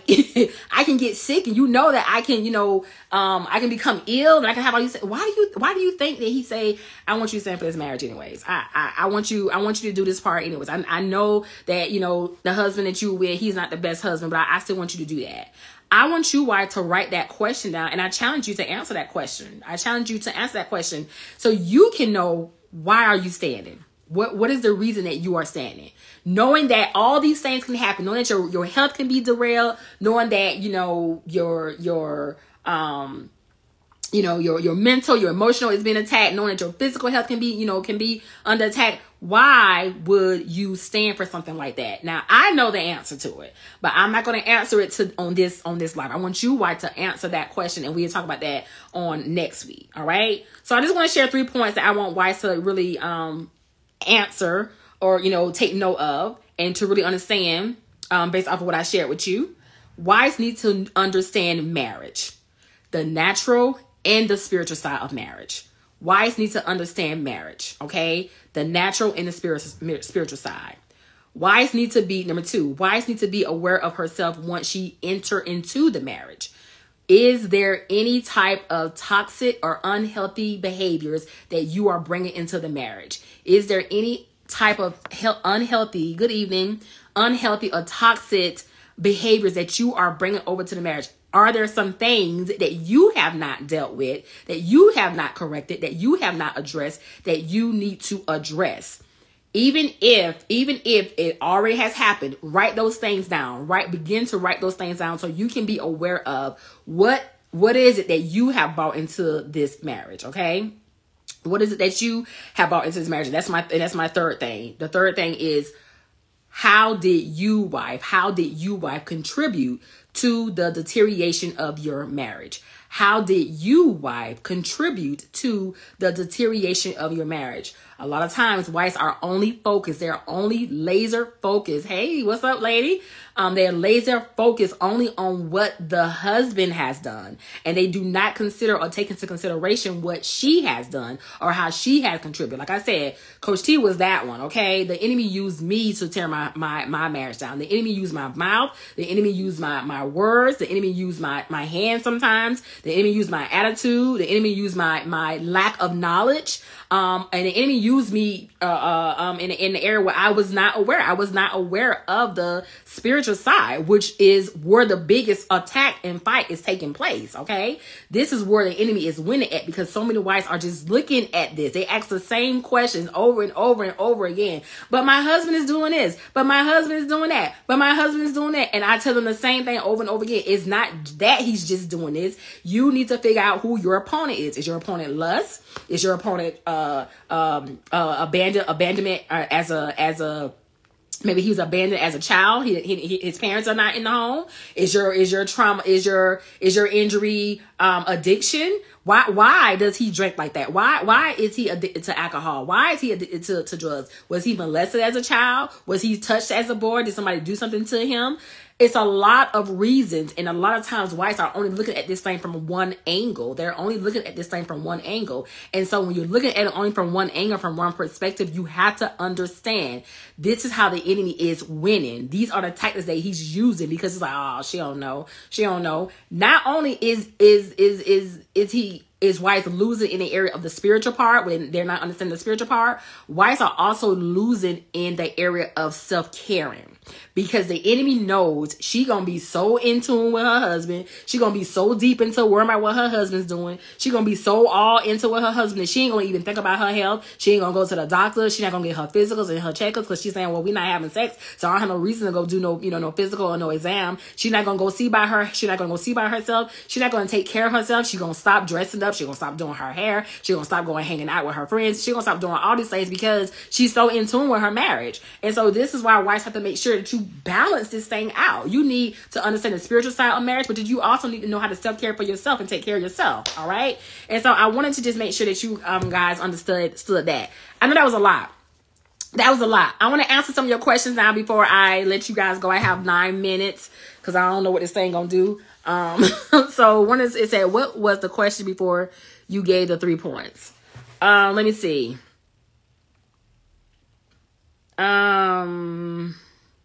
I can get sick, and you know that I can, you know, um, I can become ill, and I can have all these, why do you, why do you think that he say, I want you to stand for this marriage anyways? I, I, I want you, I want you to do this part anyways. I, I know that, you know, the husband that you with, he's not the best husband, but I, I still want you to do that. I want you, wife, to write that question down, and I challenge you to answer that question. I challenge you to answer that question so you can know, why are you standing? What what is the reason that you are standing? Knowing that all these things can happen, knowing that your, your health can be derailed, knowing that, you know, your your um you know, your your mental, your emotional is being attacked, knowing that your physical health can be, you know, can be under attack. Why would you stand for something like that? Now, I know the answer to it, but I'm not going to answer it to on this on this live. I want you, wife, to answer that question, and we'll talk about that on next week. All right. So I just want to share three points that I want wives to really um answer, or, you know, take note of, and to really understand, um, based off of what I shared with you. Wives need to understand marriage, the natural and the spiritual side of marriage. Wives need to understand marriage, okay? The natural and the spiritual spiritual side. Wives need to be, number two, wives need to be aware of herself once she enter into the marriage. Is there any type of toxic or unhealthy behaviors that you are bringing into the marriage? Is there any type of he- unhealthy, good evening, unhealthy or toxic behaviors that you are bringing over to the marriage? Are there some things that you have not dealt with, that you have not corrected, that you have not addressed, that you need to address? Even if, even if it already has happened, write those things down, right? Begin to write those things down so you can be aware of what, what is it that you have brought into this marriage. Okay. What is it that you have brought into this marriage? That's my, that's my third thing. The third thing is, how did you, wife, how did you, wife, contribute to the deterioration of your marriage? How did you, wife, contribute to the deterioration of your marriage? A lot of times, wives are only focused. They're only laser focused. Hey, what's up, lady? Um, they're laser focused only on what the husband has done. And they do not consider or take into consideration what she has done or how she has contributed. Like I said, Coach T was that one, okay? The enemy used me to tear my, my, my marriage down. The enemy used my mouth. The enemy used my, my words. The enemy used my, my hands sometimes. The enemy used my attitude. The enemy used my, my lack of knowledge. Um, and the enemy used me uh, uh, um, in, in the area where I was not aware. I was not aware of the spiritual side, which is where the biggest attack and fight is taking place, okay? This is where the enemy is winning at, because so many wives are just looking at this. They ask the same questions over and over and over again. But my husband is doing this. But my husband is doing that. But my husband is doing that. And I tell them the same thing over and over again. It's not that he's just doing this. You need to figure out who your opponent is. Is your opponent lust? Is your opponent uh um uh abandon abandonment uh, as a as a maybe he was abandoned as a child. He, he, his parents are not in the home. Is your is your trauma? Is your is your injury um addiction? Why why does he drink like that? Why why is he addicted to alcohol? Why is he addicted to, to drugs? Was he molested as a child? Was he touched as a boy? Did somebody do something to him? It's a lot of reasons, and a lot of times wives are only looking at this thing from one angle. They're only looking at this thing from one angle. And so when you're looking at it only from one angle, from one perspective, you have to understand this is how the enemy is winning. These are the tactics that he's using, because it's like, oh, she don't know. She don't know. Not only is is is is is he is wives losing in the area of the spiritual part when they're not understanding the spiritual part, wives are also losing in the area of self-caring. Because the enemy knows she gonna be so in tune with her husband. She gonna be so deep into worrying about what her husband's doing. She gonna be so all into what her husband is. She ain't gonna even think about her health. She ain't gonna go to the doctor. She not gonna get her physicals and her checkups, because she's saying, well, we're not having sex, so I don't have no reason to go do no, you know, no physical or no exam. She's not gonna go see by her. She's not gonna go see by herself. She's not gonna take care of herself. She's gonna stop dressing up. She's gonna stop doing her hair. She's gonna stop going hanging out with her friends. She's gonna stop doing all these things because she's so in tune with her marriage. And so this is why wives have to make sure sure that you balance this thing out. You need to understand the spiritual side of marriage, but you also need to know how to self-care for yourself and take care of yourself. All right. And so I wanted to just make sure that you um guys understood, understood that. I know that was a lot. That was a lot. I want to answer some of your questions now before I let you guys go. I have nine minutes because I don't know what this thing gonna do. Um, so one is, it said, what was the question before you gave the three points? Um, let me see. Um,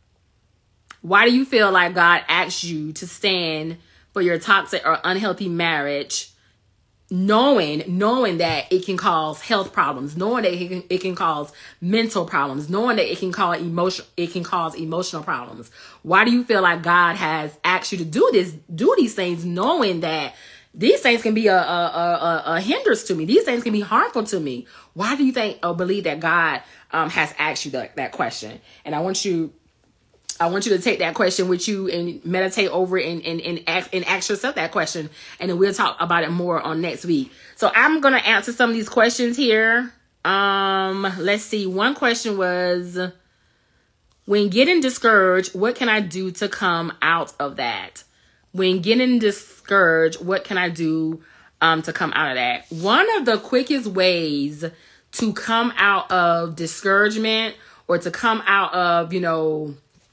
why do you feel like God asked you to stand for your toxic or unhealthy marriage, knowing knowing that it can cause health problems, knowing that it can, it can cause mental problems, knowing that it can cause emotion it can cause emotional problems? Why do you feel like God has asked you to do this, do these things, knowing that these things can be a, a, a, a hindrance to me? These things can be harmful to me. Why do you think or believe that God um, has asked you that, that question? And I want you I want you to take that question with you and meditate over it and, and, and, ask, and ask yourself that question. And then we'll talk about it more on next week. So I'm going to answer some of these questions here. Um, let's see. One question was, when getting discouraged, what can I do to come out of that? When getting discouraged, what can I do um, to come out of that? One of the quickest ways to come out of discouragement, or to come out of, you know,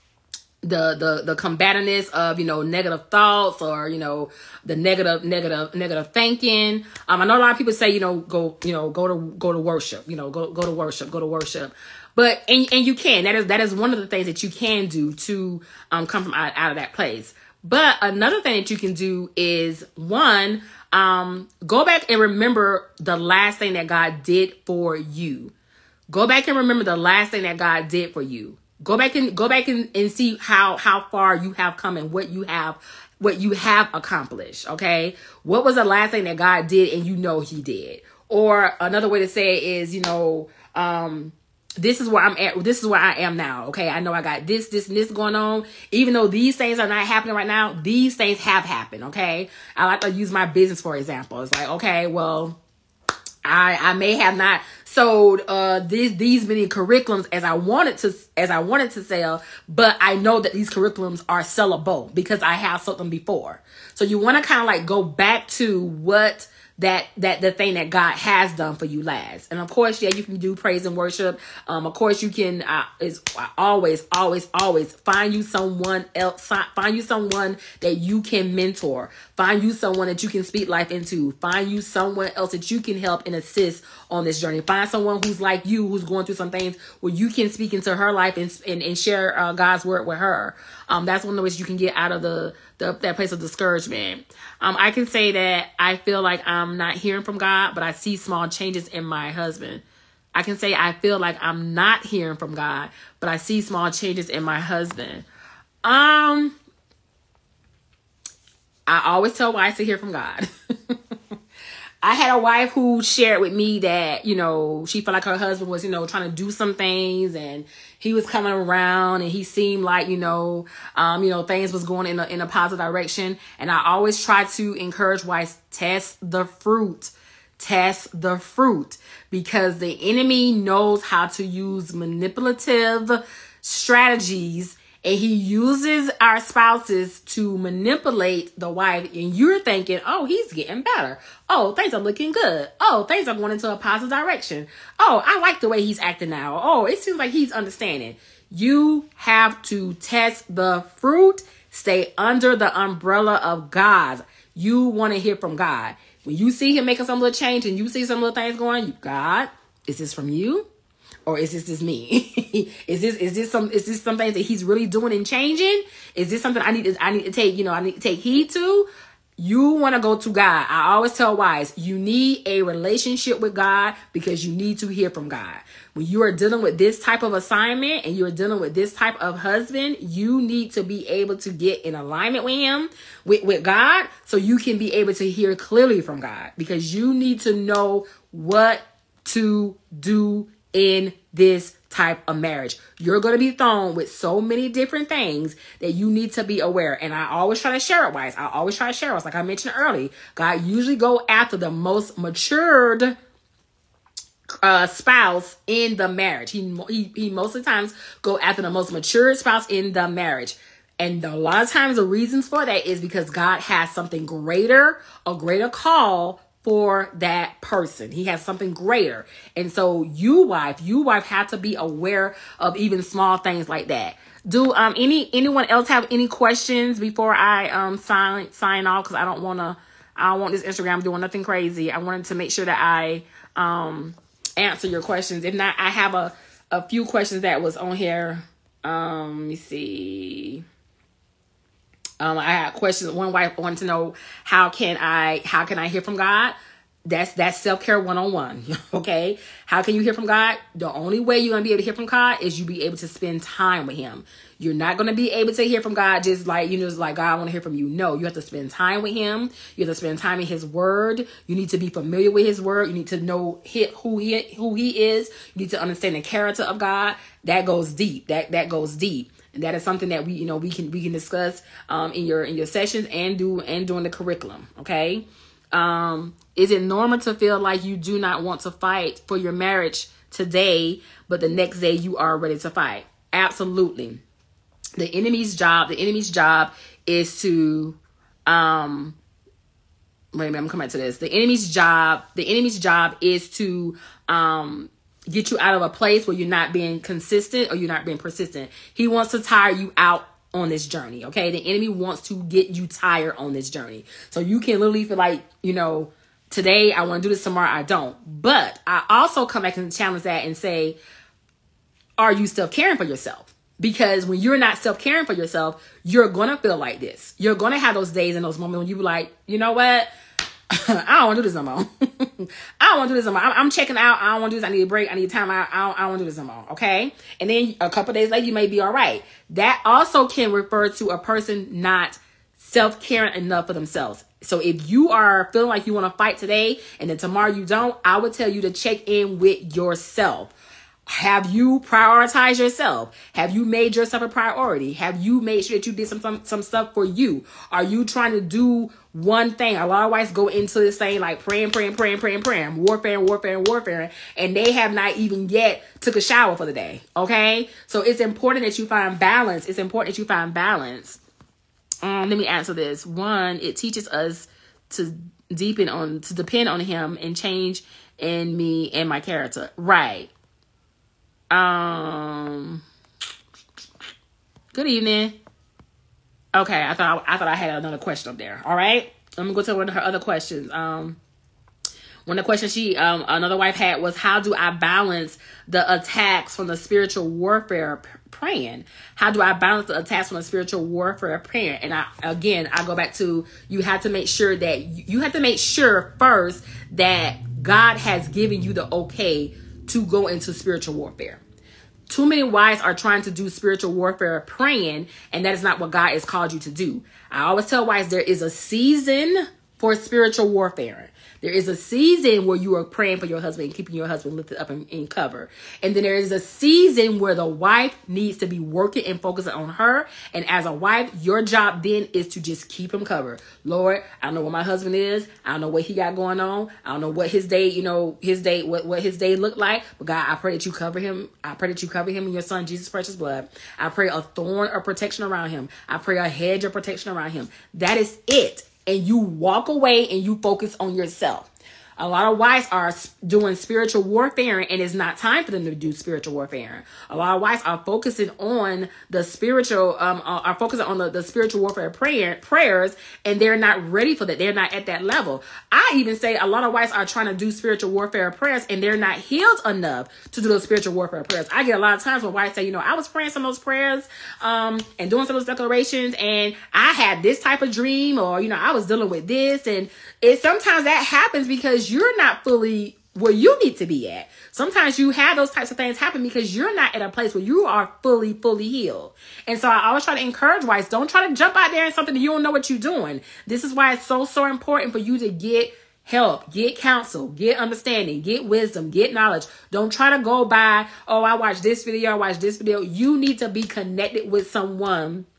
the the the combativeness of, you know, negative thoughts, or, you know, the negative negative negative thinking. Um, I know a lot of people say, you know, go you know go to go to worship, you know, go go to worship, go to worship. But and and you can. That is that is one of the things that you can do to um come from out, out of that place. But another thing that you can do is, one, um, go back and remember the last thing that God did for you. Go back and remember the last thing that God did for you. Go back and go back and, and see how, how far you have come and what you have, what you have accomplished. Okay. What was the last thing that God did and you know he did? Or another way to say it is, you know, um, this is where I'm at. This is where I am now. Okay. I know I got this, this, and this going on. Even though these things are not happening right now, these things have happened. Okay. I like to use my business, for example. It's like, okay, well, I, I may have not sold uh these these many curriculums as I wanted to as I wanted to sell, but I know that these curriculums are sellable because I have sold them before. So you want to kind of like go back to what that that the thing that God has done for you last. And of course, yeah, you can do praise and worship. Um, of course, you can uh, is always, always, always find you someone else. Find you someone that you can mentor. Find you someone that you can speak life into. Find you someone else that you can help and assist on this journey. Find someone who's like you, who's going through some things where you can speak into her life and and, and share uh, God's word with her. Um, that's one of the ways you can get out of the, the that place of discouragement. Um, I can say that I feel like I'm not hearing from God, but I see small changes in my husband. I can say I feel like I'm not hearing from God, but I see small changes in my husband. Um, I always tell wives to hear from God. I had a wife who shared with me that, you know, she felt like her husband was, you know, trying to do some things, and he was coming around and he seemed like, you know, um, you know, things was going in a, in a positive direction. And I always try to encourage wives, test the fruit, test the fruit, because the enemy knows how to use manipulative strategies. And he uses our spouses to manipulate the wife. And you're thinking, oh, he's getting better. Oh, things are looking good. Oh, things are going into a positive direction. Oh, I like the way he's acting now. Oh, it seems like he's understanding. You have to test the fruit. Stay under the umbrella of God. You want to hear from God. When you see him making some little change and you see some little things going, you, God, is this from you? Or is this just me? is this is this some is this something that he's really doing and changing? Is this something I need to I need to take, you know, I need to take heed to? You want to go to God. I always tell wives, you need a relationship with God because you need to hear from God. When you are dealing with this type of assignment and you're dealing with this type of husband, you need to be able to get in alignment with him, with, with God, so you can be able to hear clearly from God, because you need to know what to do in this type of marriage. You're going to be thrown with so many different things that you need to be aware. And I always try to share it, wives. I always try to share it. Like I mentioned earlier, God usually go after the most matured uh, spouse in the marriage. He, he, he most of the times go after the most mature spouse in the marriage. And a lot of times the reasons for that is because God has something greater, a greater call for that person. He has something greater. And so you wife, you wife have to be aware of even small things like that. Do um any anyone else have any questions before I um sign sign off? Because I don't want to, I don't want this Instagram doing nothing crazy. I wanted to make sure that I um answer your questions. If not, I have a, a few questions that was on here. Um, let me see. Um, I had questions. One wife wanted to know, how can I, how can I hear from God? That's, that's self-care one-on-one. Okay. How can you hear from God? The only way you're going to be able to hear from God is you be able to spend time with him. You're not going to be able to hear from God just like, you know, just like, God, I want to hear from you. No, you have to spend time with him. You have to spend time in his word. You need to be familiar with his word. You need to know who he, who he is. You need to understand the character of God. That goes deep. That, that goes deep. And that is something that we, you know, we can, we can discuss, um, in your, in your sessions and do, and during the curriculum. Okay. Um, is it normal to feel like you do not want to fight for your marriage today, but the next day you are ready to fight? Absolutely. The enemy's job, the enemy's job is to, um, wait a minute, I'm coming back to this. The enemy's job, the enemy's job is to, um, get you out of a place where you're not being consistent or you're not being persistent. He wants to tire you out on this journey. Okay. The enemy wants to get you tired on this journey. So you can literally feel like, you know, today I want to do this, tomorrow I don't. But I also come back and challenge that and say, are you self-caring for yourself? Because when you're not self-caring for yourself, you're going to feel like this. You're going to have those days and those moments when you be like, you know what? I don't want to do this no more. I don't want to do this no more. I'm, I'm checking out. I don't want to do this. I need a break. I need time out. I don't, I don't want to do this no more. Okay. And then a couple of days later, you may be all right. That also can refer to a person not self-caring enough for themselves. So if you are feeling like you want to fight today and then tomorrow you don't, I would tell you to check in with yourself. Have you prioritized yourself? Have you made yourself a priority? Have you made sure that you did some, some, some stuff for you? Are you trying to do one thing? A lot of wives go into this thing like praying, praying, praying, praying, praying, warfare, warfare, warfare, and they have not even yet took a shower for the day. Okay. So it's important that you find balance. It's important that you find balance. Um, let me answer this. One, it teaches us to deepen on, to depend on him and change in me and my character. Right. Um, good evening. Okay. I thought, I thought I had another question up there. All right. I'm gonna go to one of her other questions. Um, one of the questions she, um, another wife had was, how do I balance the attacks from the spiritual warfare praying? How do I balance the attacks from the spiritual warfare praying? And I, again, I go back to, you have to make sure that you, you have to make sure first that God has given you the okay to go into spiritual warfare. Too many wives are trying to do spiritual warfare praying, and that is not what God has called you to do. I always tell wives there is a season for spiritual warfare. There is a season where you are praying for your husband and keeping your husband lifted up in, in cover. And then there is a season where the wife needs to be working and focusing on her. And as a wife, your job then is to just keep him covered. Lord, I don't know where my husband is. I don't know what he got going on. I don't know what his day, you know, his day, what, what his day looked like. But God, I pray that you cover him. I pray that you cover him in your son, Jesus' precious blood. I pray a thorn of protection around him. I pray a hedge of protection around him. That is it. And you walk away and you focus on yourself. A lot of wives are doing spiritual warfare and it's not time for them to do spiritual warfare. A lot of wives are focusing on the spiritual, um, are focusing on the, the spiritual warfare prayer, prayers, and they're not ready for that. They're not at that level. I even say a lot of wives are trying to do spiritual warfare prayers and they're not healed enough to do those spiritual warfare prayers. I get a lot of times when wives say, you know, I was praying some of those prayers, um, and doing some of those declarations and I had this type of dream, or, you know, I was dealing with this. And it sometimes that happens because you're not fully where you need to be at. Sometimes you have those types of things happen because you're not at a place where you are fully, fully healed. And so I always try to encourage wives, don't try to jump out there in something that you don't know what you're doing. This is why it's so, so important for you to get help, get counsel, get understanding, get wisdom, get knowledge. Don't try to go by, oh, I watched this video, I watched this video. You need to be connected with someone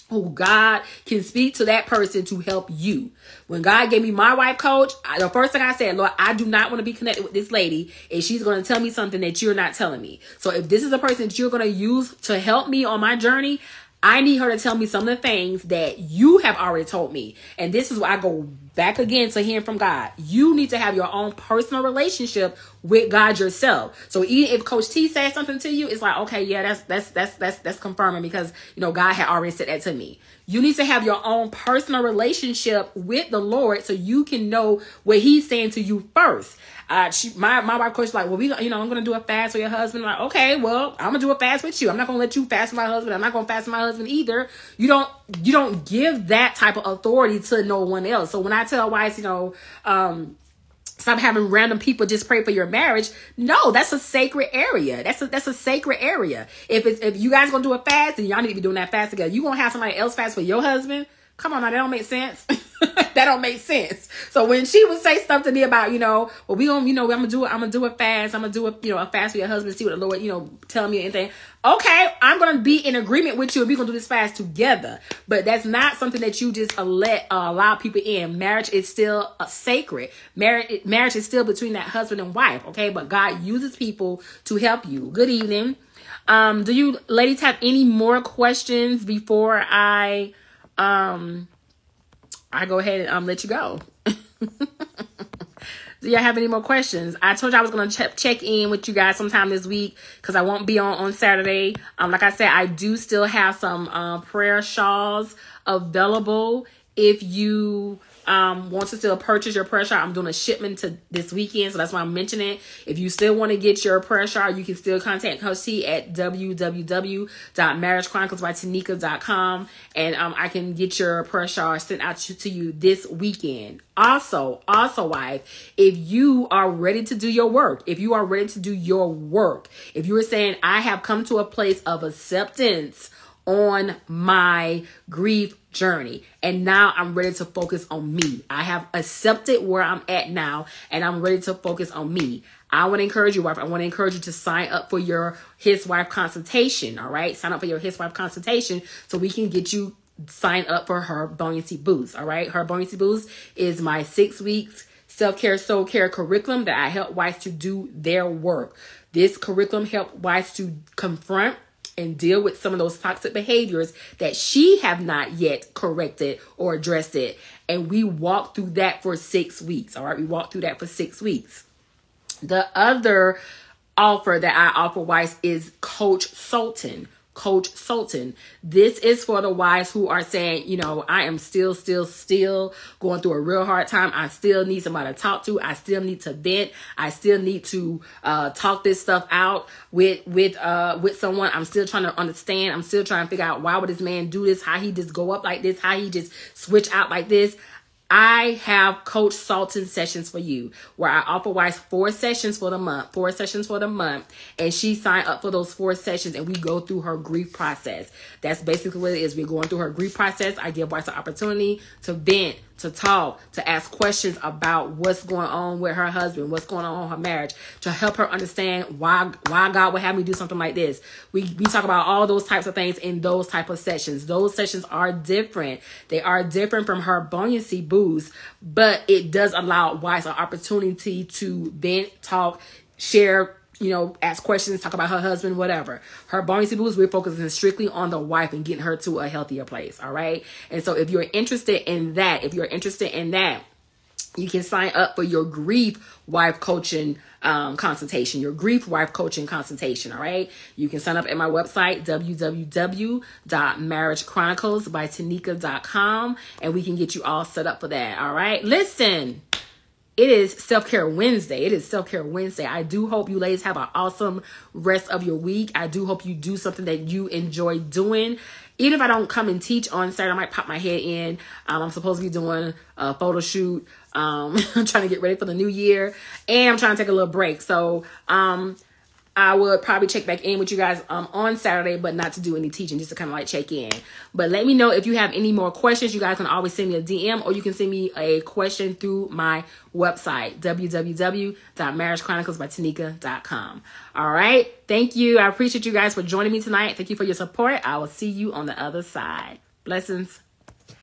who God can speak to that person to help you. When God gave me my wife coach, I, the first thing I said, Lord, I do not want to be connected with this lady and she's going to tell me something that you're not telling me. So if this is a person that you're going to use to help me on my journey, I need her to tell me some of the things that you have already told me. And this is where I go back again to hearing from God. You need to have your own personal relationship with God yourself. So even if Coach T says something to you, it's like, okay, yeah, that's that's that's that's that's confirming because, you know, God had already said that to me. You need to have your own personal relationship with the Lord so you can know what he's saying to you first. Uh, she, my, my wife coach like, well, we, you know, I'm going to do a fast for your husband. I'm like, okay, well, I'm gonna do a fast with you. I'm not going to let you fast for my husband. I'm not going to fast for my husband either. You don't, you don't give that type of authority to no one else. So when I tell wives, you know, um, stop having random people just pray for your marriage. No, that's a sacred area. That's a, that's a sacred area. If it's, if you guys going to do a fast, then y'all need to be doing that fast together. You going to have somebody else fast for your husband? Come on now, that don't make sense. That don't make sense. So when she would say stuff to me about, you know, well, we gonna, you know, I'm gonna do it. I'm gonna do a fast. I'm gonna do a, you know, a fast for your husband. See what the Lord, you know, tell me anything. Okay, I'm gonna be in agreement with you, and we're gonna do this fast together. But that's not something that you just uh, let uh, allow people in. Marriage is still uh, sacred. Marriage, marriage is still between that husband and wife. Okay, but God uses people to help you. Good evening. Um, do you ladies have any more questions before I? Um, I go ahead and um, let you go. Do y'all have any more questions? I told you I was going to ch- check in with you guys sometime this week because I won't be on on Saturday. Um, like I said, I do still have some uh, prayer shawls available. If you um, want to still purchase your prayer shawl, I'm doing a shipment to this weekend, so that's why I'm mentioning it. If you still want to get your prayer shawl, you can still contact Coach T at w w w dot marriage chronicles by tanika dot com, and um, I can get your prayer shawl sent out to, to you this weekend. Also, also, wife, if you are ready to do your work, if you are ready to do your work, if you are saying, I have come to a place of acceptance on my grief journey, and now I'm ready to focus on me. I have accepted where I'm at now, and I'm ready to focus on me. I want to encourage you, wife. I want to encourage you to sign up for your His Wife consultation. All right, sign up for your His Wife consultation so we can get you signed up for Her Buoyancy Boost. All right, Her Buoyancy Boost is my six weeks self-care, soul care curriculum that I help wives to do their work. This curriculum helps wives to confront and deal with some of those toxic behaviors that she have not yet corrected or addressed it. And we walk through that for six weeks. All right. We walk through that for six weeks. The other offer that I offer wives is Coach Sultan. Coach Sultan. This is for the wives who are saying, you know, I am still, still, still going through a real hard time. I still need somebody to talk to. I still need to vent. I still need to uh, talk this stuff out with with uh with someone. I'm still trying to understand. I'm still trying to figure out why would this man do this? How he just go up like this? How he just switch out like this? I have Coach Sultan sessions for you where I offer wives four sessions for the month, four sessions for the month. And she signed up for those four sessions and we go through her grief process. That's basically what it is. We're going through her grief process. I give wives an opportunity to vent, to talk, to ask questions about what's going on with her husband, what's going on in her marriage, to help her understand why why God would have me do something like this. We we talk about all those types of things in those type of sessions. Those sessions are different. They are different from Her Buoyancy Boost, but it does allow wives an opportunity to vent, talk, share, you know, ask questions, talk about her husband, whatever. Her Buoyancy Boost, we're focusing strictly on the wife and getting her to a healthier place. All right. And so if you're interested in that, if you're interested in that, you can sign up for your grief wife coaching um, consultation, your grief wife coaching consultation. All right. You can sign up at my website, w w w dot marriage chronicles by tanika dot com, and we can get you all set up for that. All right. Listen. It is Self-Care Wednesday. It is Self-Care Wednesday. I do hope you ladies have an awesome rest of your week. I do hope you do something that you enjoy doing. Even if I don't come and teach on Saturday, I might pop my head in. Um, I'm supposed to be doing a photo shoot. Um, I'm trying to get ready for the new year. And I'm trying to take a little break. So um, I would probably check back in with you guys um, on Saturday, but not to do any teaching, just to kind of like check in. But let me know if you have any more questions. You guys can always send me a D M or you can send me a question through my website, w w w dot marriage chronicles by tanika dot com. All right. Thank you. I appreciate you guys for joining me tonight. Thank you for your support. I will see you on the other side. Blessings.